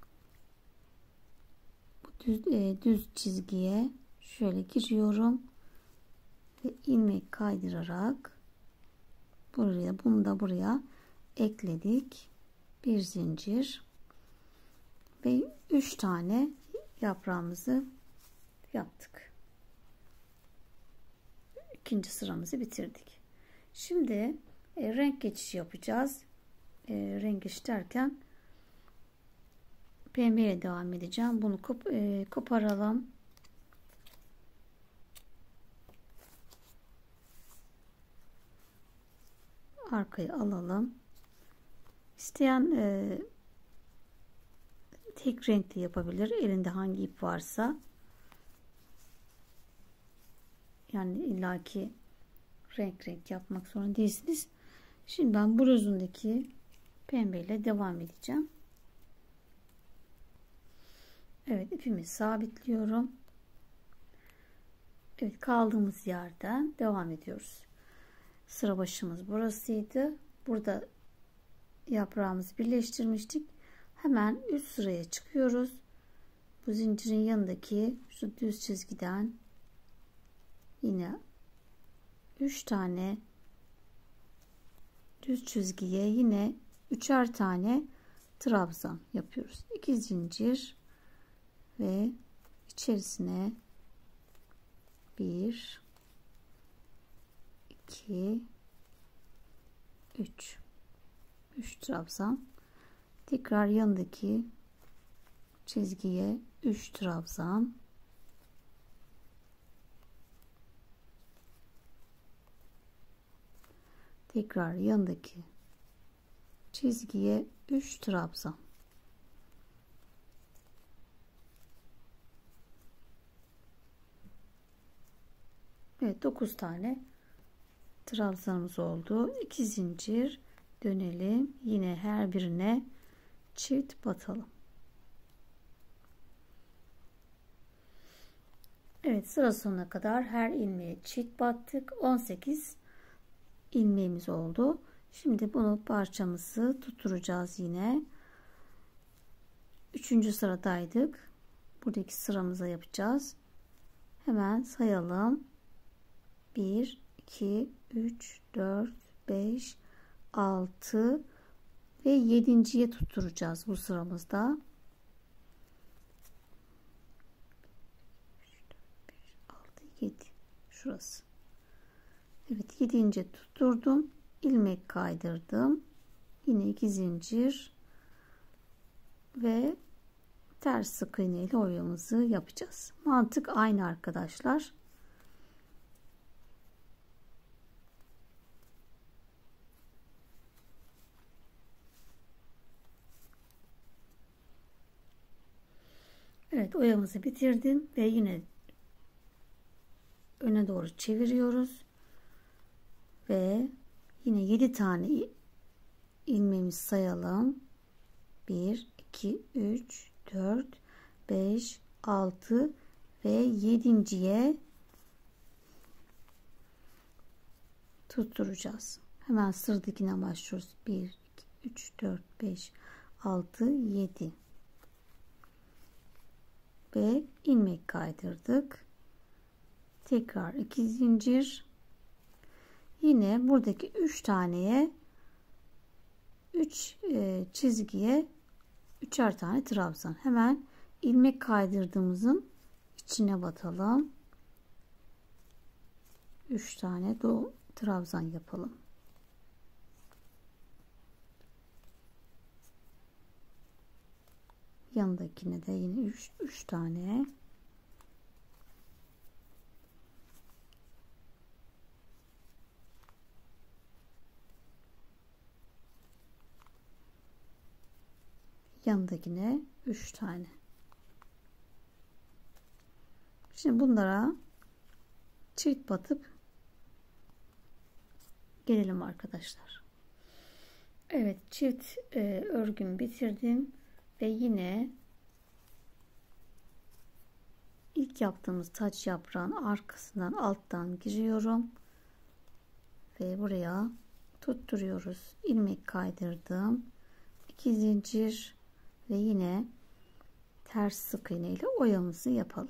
bu düz çizgiye şöyle giriyorum ve ilmek kaydırarak buraya, bunu da buraya ekledik. Bir zincir ve 3 tane yaprağımızı yaptık. İkinci sıramızı bitirdik. Şimdi renk geçişi yapacağız. Renk geçişi derken pembeyle devam edeceğim. Bunu koparalım. Arkayı alalım. İsteyen tek renkli yapabilir. Elinde hangi ip varsa. Yani illaki renk yapmak zorunda değilsiniz. Şimdi ben bluzundaki pembeyle devam edeceğim. Evet, ipimi sabitliyorum. Evet, kaldığımız yerden devam ediyoruz. Sıra başımız burasıydı. Burada yaprağımızı birleştirmiştik. Hemen üst sıraya çıkıyoruz. Bu zincirin yanındaki şu düz çizgiden yine 3 tane düz çizgiye yine 3'er tane trabzan yapıyoruz. 2 zincir ve içerisine 1 2 3 trabzan, tekrar yanındaki çizgiye 3 trabzan, tekrar yanındaki çizgiye 3 trabzan. Evet, 9 tane trabzanımız oldu. 2 zincir dönelim. Yine her birine çift batalım. Evet, sıra sonuna kadar her ilmeğe çift battık. 18 ilmeğimiz oldu. Şimdi bunu parçamızı tutturacağız yine. 3. sıradaydık. Buradaki sıramıza yapacağız. Hemen sayalım. 1, 2, 3, 4, 5, 6 ve 7.'ye tutturacağız bu sıramızda. 7 şurası. Evet, 7. tutturdum, ilmek kaydırdım, yine 2 zincir ve ters sık iğne ile oyamızı yapacağız. Mantık aynı arkadaşlar. Evet, oyamızı bitirdim ve yine öne doğru çeviriyoruz ve yine 7 tane ilmeğimizi sayalım. 1, 2, 3, 4, 5, 6 ve 7.'ye tutturacağız. Hemen sıradakine başlıyoruz. 1, 2, 3, 4, 5, 6, 7 ve ilmek kaydırdık. Tekrar 2 zincir. Yine buradaki 3 taneye 3 çizgiye 3'er tane trabzan. Hemen ilmek kaydırdığımızın içine batalım. 3 tane trabzan yapalım. Yanındakine de yine 3 tane. Yanındakine 3 tane. Şimdi bunlara çift batıp gelelim arkadaşlar. Evet, çift örgümü bitirdim ve yine ilk yaptığımız taç yaprağın arkasından alttan giriyorum ve buraya tutturuyoruz. İlmek kaydırdım. 2 zincir ve yine ters sık iğne ile oyamızı yapalım.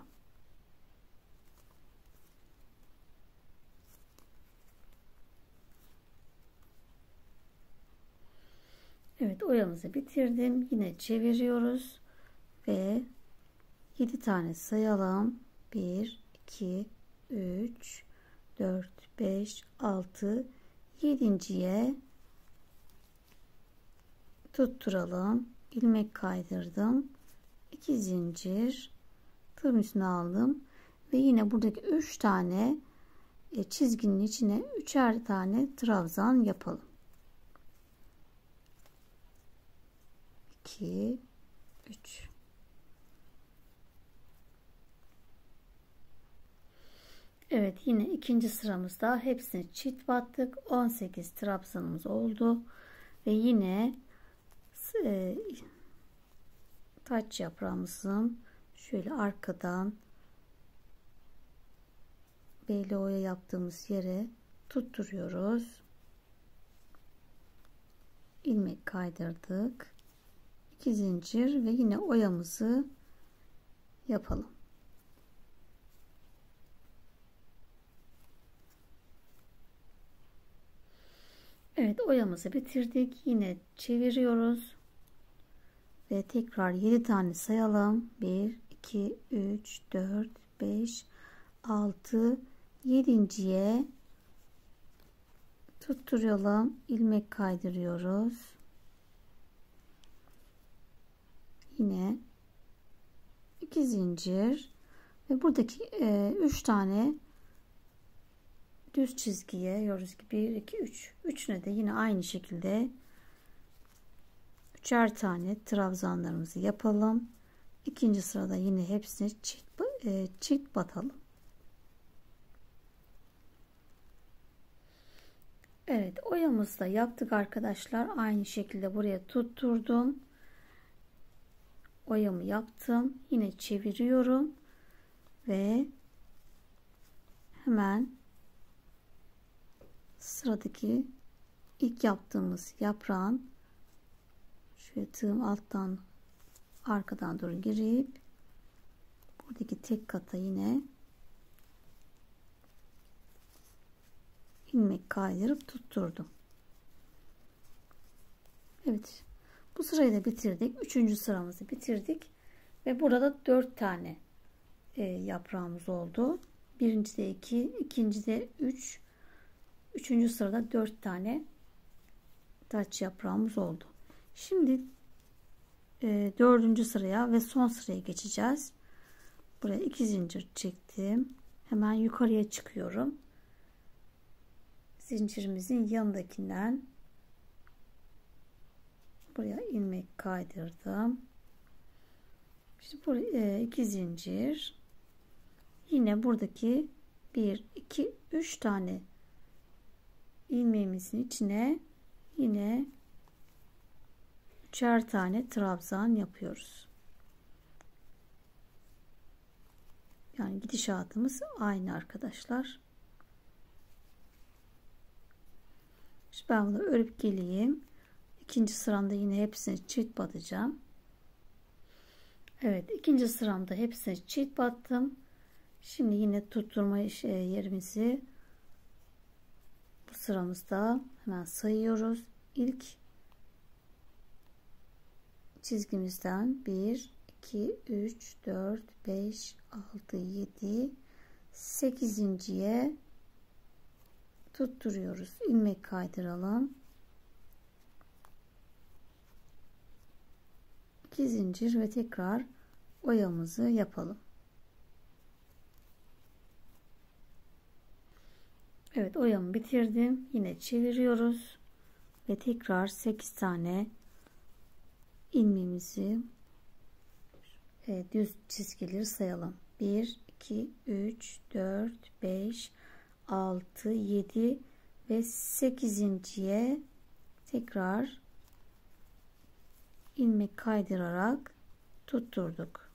Evet, oyamızı bitirdim. Yine çeviriyoruz ve 7 tane sayalım. 1, 2, 3, 4, 5, 6, 7.'ye tutturalım. İlmek kaydırdım. 2 zincir, tığım üstüne aldım ve yine buradaki 3 tane çizginin içine 3'er tane trabzan yapalım. 2, 3. Evet, yine ikinci sıramızda hepsini çift battık. 18 trabzanımız oldu ve yine taç yaprağımızın şöyle arkadan Beyloğlu'ya yaptığımız yere tutturuyoruz. İlmek kaydırdık. 2 zincir ve yine oyamızı yapalım. Evet, oyamızı bitirdik. Yine çeviriyoruz ve tekrar 7 tane sayalım. 1, 2, 3, 4, 5, 6, 7.'ye tutturalım. İlmek kaydırıyoruz. Yine 2 zincir ve buradaki 3 tane düz çizgiye diyoruz ki 1 2 3. Üçüne de yine aynı şekilde üçer tane trabzanlarımızı yapalım. İkinci sırada yine hepsine çift batalım. Evet, oyamızı da yaptık arkadaşlar. Aynı şekilde buraya tutturdum. Oyamı yaptım. Yine çeviriyorum ve hemen sıradaki ilk yaptığımız yaprağın şöyle tığım alttan arkadan doğru girip buradaki tek kata yine ilmek kaydırıp tutturdum. Evet, bu sırayı da bitirdik. Üçüncü sıramızı bitirdik ve burada 4 tane yaprağımız oldu. Birincide 2, ikincide 3, üçüncü sırada 4 tane taç yaprağımız oldu. Şimdi dördüncü sıraya ve son sıraya geçeceğiz. Buraya 2 zincir çektim. Hemen yukarıya çıkıyorum. Zincirimizin yanındakinden buraya ilmek kaydırdım. Şimdi buraya 2 zincir. Yine buradaki 1 2 3 tane ilmeğimizin içine yine üçer tane trabzan yapıyoruz. Yani gidişatımız aynı arkadaşlar. Şimdi ben bunu örüp geleyim. İkinci sıramda yine hepsini çift batacağım. Evet, ikinci sıramda hepsini çift battım. Şimdi yine tutturma yerimizi bu sıramızda hemen sayıyoruz. İlk çizgimizden 1 2 3 4 5 6 7 8.'ye tutturuyoruz. İlmek kaydıralım. 2 zincir ve tekrar oyamızı yapalım. Evet, oyamı bitirdim. Yine çeviriyoruz ve tekrar 8 tane ilmeğimizi düz çizgileri sayalım. 1 2 3 4 5 6 7 ve 8.'ye tekrar ilmek kaydırarak tutturduk.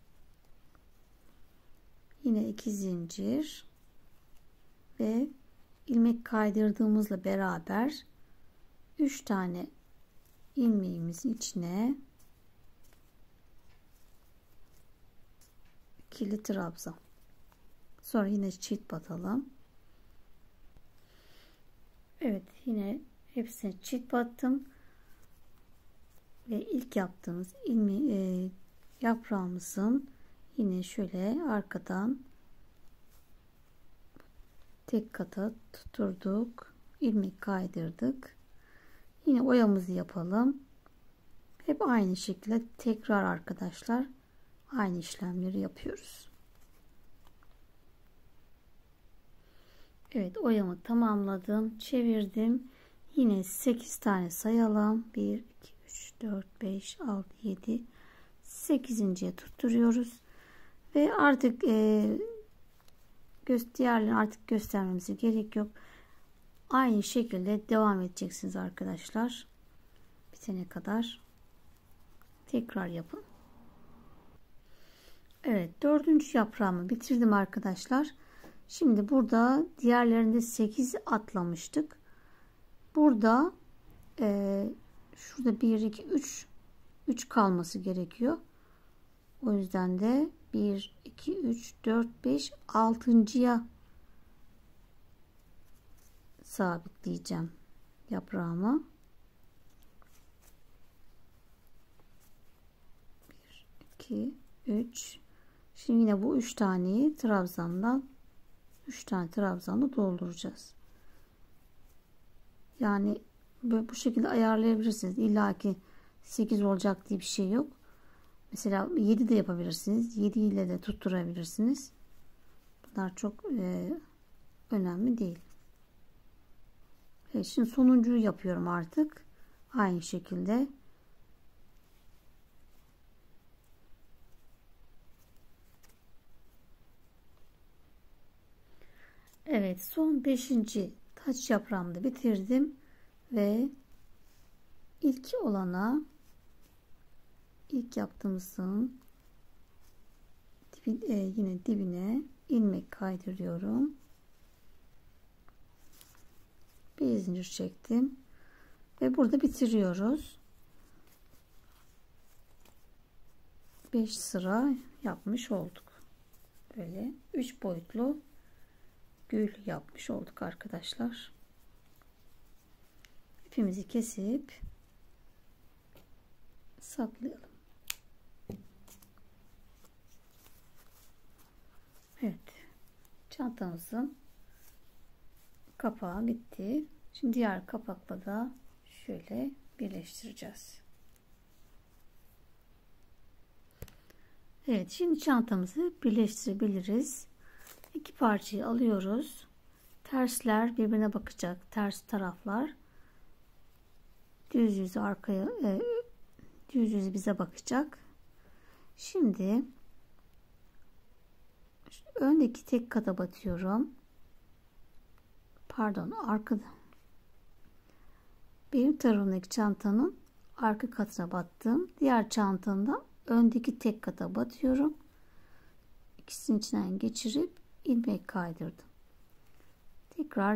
Yine 2 zincir ve ilmek kaydırdığımızla beraber 3 tane ilmeğimizin içine ikili trabzan. Sonra yine çift batalım. Evet, yine hepsini çift battım ve ilk yaptığımız yaprağımızın yine şöyle arkadan tek kata tutturduk, ilmek kaydırdık. Yine oyamızı yapalım. Hep aynı şekilde tekrar arkadaşlar aynı işlemleri yapıyoruz. Evet, oyamı tamamladım, çevirdim. Yine 8 tane sayalım. 1 2 3 4 5 6 7 8.'ye tutturuyoruz ve artık diğerlerini artık göstermemize gerek yok. Aynı şekilde devam edeceksiniz arkadaşlar. Bitene kadar tekrar yapın. Evet, dördüncü yaprağımı bitirdim arkadaşlar. Şimdi burada diğerlerinde 8 atlamıştık. Burada şurada 1 2 3 kalması gerekiyor. O yüzden de 1 2 3 4 5 6.'ya sabitleyeceğim yaprağımı. 1 2 3. Şimdi yine bu 3 taneyi trabzandan 3 tane trabzanla dolduracağız. Yani bu şekilde ayarlayabilirsiniz. İlla ki 8 olacak diye bir şey yok. Mesela 7 de yapabilirsiniz. 7 ile de tutturabilirsiniz. Bunlar çok önemli değil. Evet, şimdi sonuncuyu yapıyorum artık. Aynı şekilde. Evet, son 5. taç yaprağımı da bitirdim ve ilk olana, ilk yaptığımızın yine dibine ilmek kaydırıyorum. Bir zincir çektim ve burada bitiriyoruz. 5 sıra yapmış olduk. Böyle 3 boyutlu gül yapmış olduk arkadaşlar. İpimizi kesip saklayalım. Evet, çantamızın kapağı bitti. Şimdi diğer kapakla da şöyle birleştireceğiz. Evet, şimdi çantamızı birleştirebiliriz. 2 parçayı alıyoruz. Tersler birbirine bakacak. Ters taraflar düz yüzü arkaya, düz yüzü bize bakacak. Şimdi öndeki tek kata batıyorum. Pardon, arkada. Benim tarafımdaki çantanın arka katına battım. Diğer çantamda öndeki tek kata batıyorum. İkisinin içinden geçirip ilmek kaydırdım. Tekrar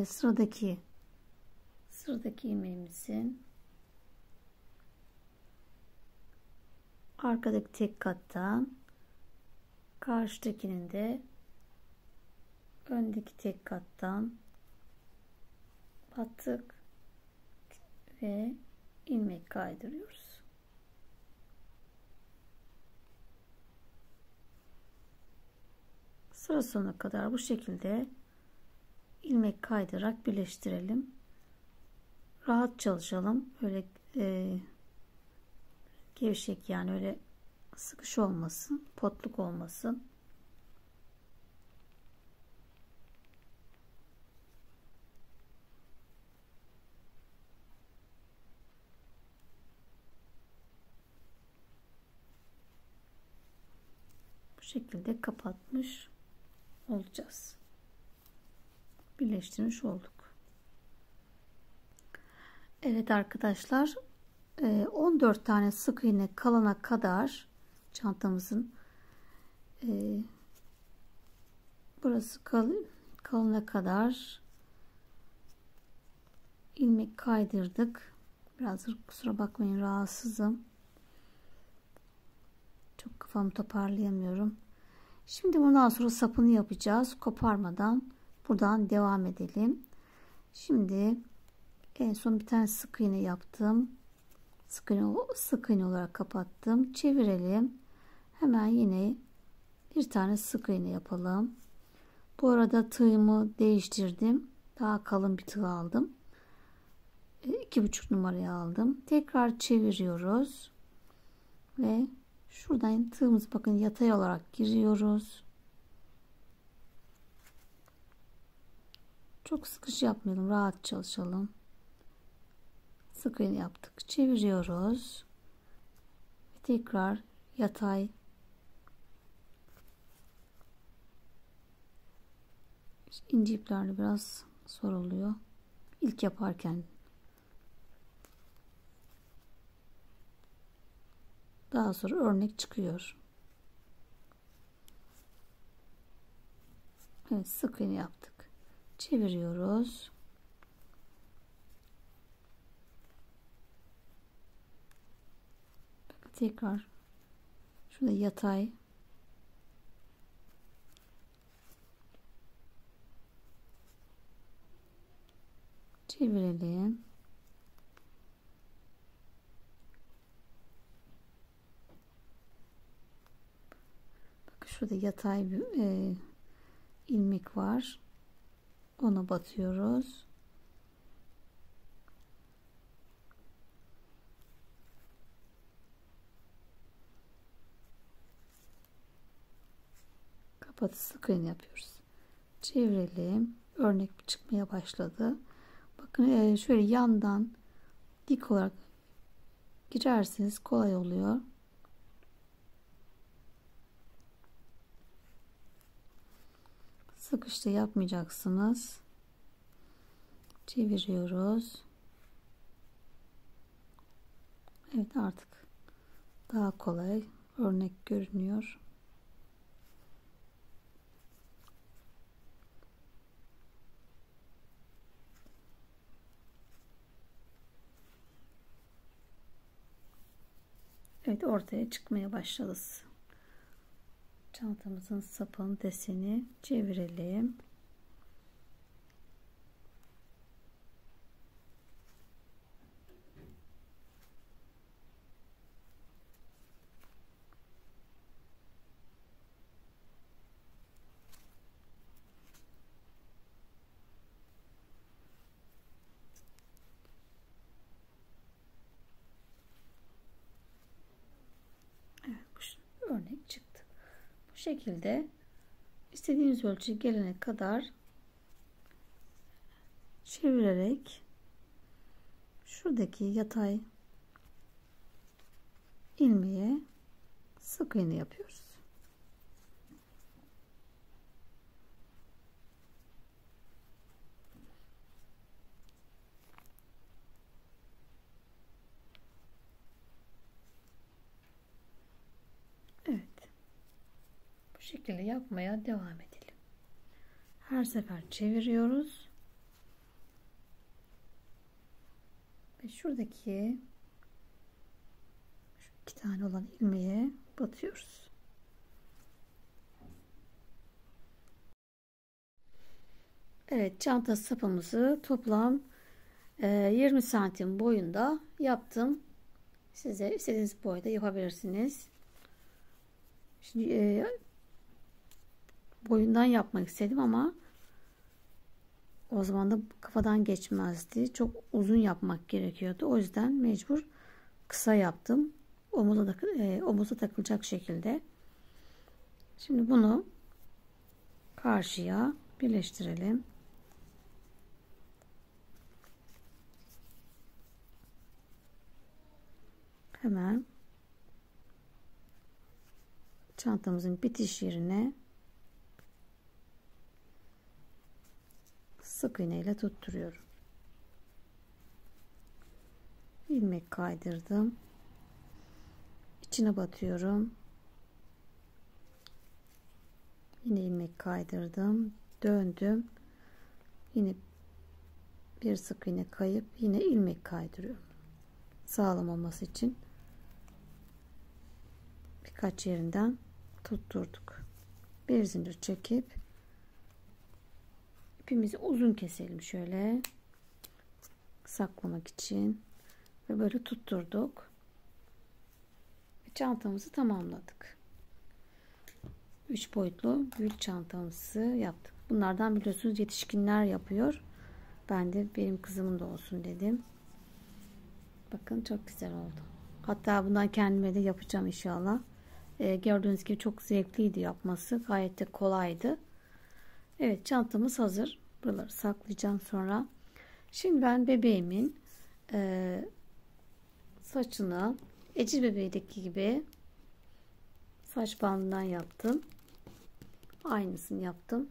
sıradaki ilmeğimizin arkadaki tek kattan, karşıdakinin de öndeki tek kattan battık ve ilmek kaydırıyoruz. Sıra sonuna kadar bu şekilde ilmek kaydırarak birleştirelim. Rahat çalışalım. Öyle gevşek, yani öyle sıkış olmasın, potluk olmasın. Bu şekilde kapatmış olacağız. Birleştirmiş olduk. Evet arkadaşlar, 14 tane sık iğne kalana kadar çantamızın burası kalana kadar ilmek kaydırdık. Biraz kusura bakmayın, rahatsızım. Çok kafamı toparlayamıyorum. Şimdi bundan sonra sapını yapacağız. Koparmadan buradan devam edelim. Şimdi en son bir tane sık iğne yaptım. Sık iğne olarak kapattım. Çevirelim. Hemen yine bir tane sık iğne yapalım. Bu arada tığımı değiştirdim. Daha kalın bir tığ aldım. 2,5 numaraya aldım. Tekrar çeviriyoruz. Ve şuradan tığımız, bakın, yatay olarak giriyoruz. Çok sıkış yapmayalım. Rahat çalışalım. Sık iğne yaptık. Çeviriyoruz. Ve tekrar yatay. İnce iplerle biraz zor oluyor. İlk yaparken. Daha sonra örnek çıkıyor. Evet, sık iğne yaptık. Çeviriyoruz. Bakın, tekrar şurada yatay. Çevirelim. Bakın, şurada yatay bir ilmek var. Ona batıyoruz. Kapatıp sık iğne yapıyoruz. Çevirelim. Örnek çıkmaya başladı. Bakın şöyle yandan dik olarak girerseniz kolay oluyor. Sık işte yapmayacaksınız. Çeviriyoruz. Evet, artık daha kolay örnek görünüyor. Evet, ortaya çıkmaya başladı. Çantamızın sapın deseni çevirelim. Evet, bu örnek çıktı. Bu şekilde istediğiniz ölçüye gelene kadar çevirerek şuradaki yatay ilmeğe sık iğne yapıyoruz. Evet. Bu şekilde yapmaya devam edelim. Her sefer çeviriyoruz. Ve şuradaki şu 2 tane olan ilmeğe batıyoruz. Evet, çanta sapımızı toplam 20 santim boyunda yaptım. Size istediğiniz boyda yapabilirsiniz. Şimdi boyundan yapmak istedim ama o zaman da kafadan geçmezdi. Çok uzun yapmak gerekiyordu. O yüzden mecbur kısa yaptım. Omuza takılacak şekilde. Şimdi bunu karşıya birleştirelim. Hemen çantamızın bitiş yerine sık iğne ile tutturuyorum. İlmek kaydırdım. İçine batıyorum. Yine ilmek kaydırdım. Döndüm. Yine bir sık iğne kayıp yine ilmek kaydırıyorum. Sağlam olması için birkaç yerinden tutturduk. Bir zincir çekip ipimizi uzun keselim şöyle saklamak için ve böyle tutturduk. Çantamızı tamamladık. 3 boyutlu büyük çantamızı yaptık. Bunlardan biliyorsunuz yetişkinler yapıyor. Ben de benim kızımın da olsun dedim. Bakın çok güzel oldu. Hatta bundan kendime de yapacağım inşallah. Gördüğünüz gibi çok zevkliydi yapması. Gayet de kolaydı. Evet, çantamız hazır. Buraları saklayacağım sonra. Şimdi ben bebeğimin saçını Eci bebeğindeki gibi saç bandından yaptım. Aynısını yaptım.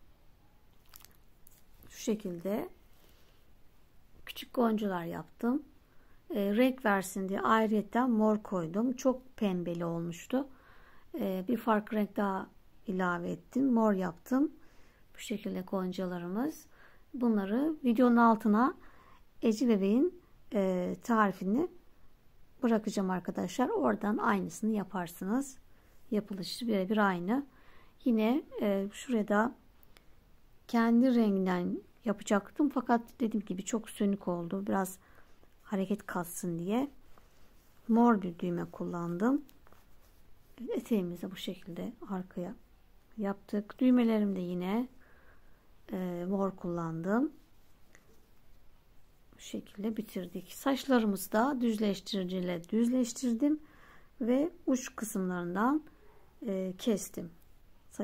Şu şekilde küçük goncalar yaptım. Renk versin diye ayrıyetten mor koydum. Çok pembeli olmuştu. Bir farklı renk daha ilave ettim. Mor yaptım. Bu şekilde goncalarımız. Bunları videonun altına Eci bebeğin tarifini bırakacağım arkadaşlar. Oradan aynısını yaparsınız. Yapılışı birebir aynı. Yine şuraya da kendi renginden yapacaktım. Fakat dediğim gibi çok sönük oldu. Biraz hareket katsın diye mor bir düğme kullandım. Eteğimizi bu şekilde arkaya yaptık. Düğmelerim de yine mor kullandım. Bu şekilde bitirdik. Saçlarımızı da düzleştiriciyle düzleştirdim ve uç kısımlarından kestim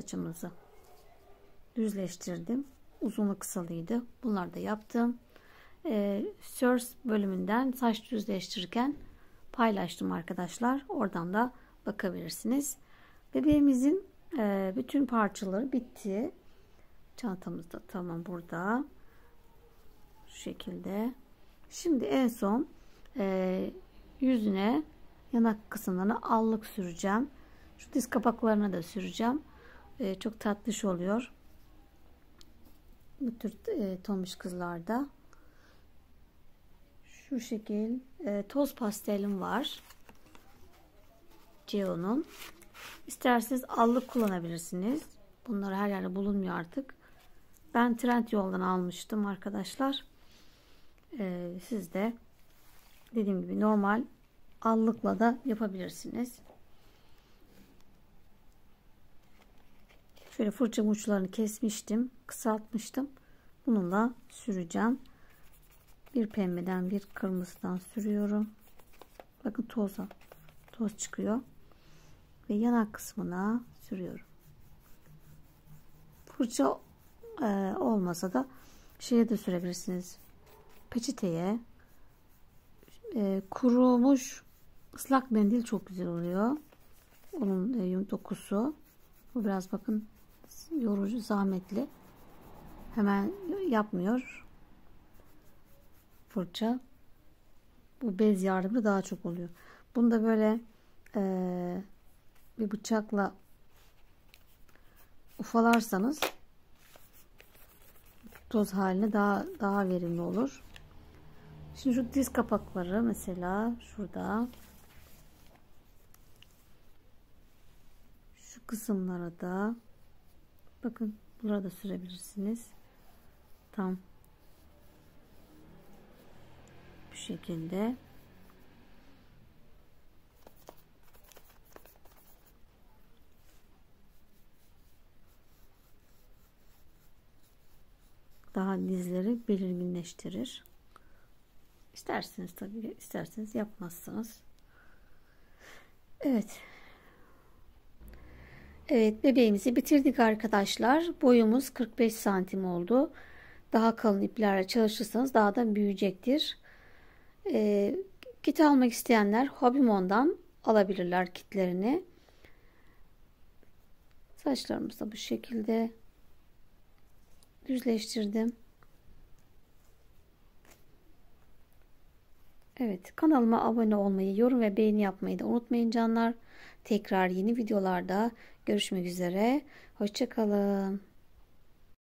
saçımızı. Düzleştirdim. Uzunluğu kısalıydı. Bunları da yaptım. Source bölümünden saç düzleştirirken paylaştım arkadaşlar. Oradan da bakabilirsiniz. Bebeğimizin bütün parçaları bitti. Çantamız da tamam burada. Şu şekilde. Şimdi en son yüzüne, yanak kısımlarına allık süreceğim. Şu diz kapaklarına da süreceğim. Çok tatlış oluyor. Bu tür tombiş kızlarda. Şu şekil toz pastelim var. Ceo'nun. İsterseniz allık kullanabilirsiniz. Bunlar her yerde bulunmuyor artık. Ben Trendyol'dan almıştım arkadaşlar. Siz de dediğim gibi normal allıkla da yapabilirsiniz. Şöyle fırça uçlarını kesmiştim. Kısaltmıştım. Bununla süreceğim. Bir pembeden bir kırmızıdan sürüyorum. Bakın toz çıkıyor. Ve yanak kısmına sürüyorum. Fırça olmasa da şeye de sürebilirsiniz. Peçeteye. Kurumuş ıslak mendil çok güzel oluyor. Onun dokusu. Bu biraz bakın yorucu, zahmetli. Hemen yapmıyor fırça. Bu bez yardımı daha çok oluyor. Bunu da böyle bir bıçakla ufalarsanız toz haline daha verimli olur. Şimdi şu diz kapakları mesela şurada, şu kısımlara da bakın burada sürebilirsiniz. Tam bu şekilde. Daha dizleri belirginleştirir. İsterseniz tabii, isterseniz yapmazsınız. Evet. Evet, bebeğimizi bitirdik arkadaşlar. Boyumuz 45 santim oldu. Daha kalın iplerle çalışırsanız daha da büyüyecektir. Kit almak isteyenler Hobimon'dan alabilirler kitlerini. Saçlarımızı da bu şekilde düzleştirdim. Evet, kanalıma abone olmayı, yorum ve beğeni yapmayı da unutmayın canlar. Tekrar yeni videolarda görüşmek üzere. Hoşça kalın.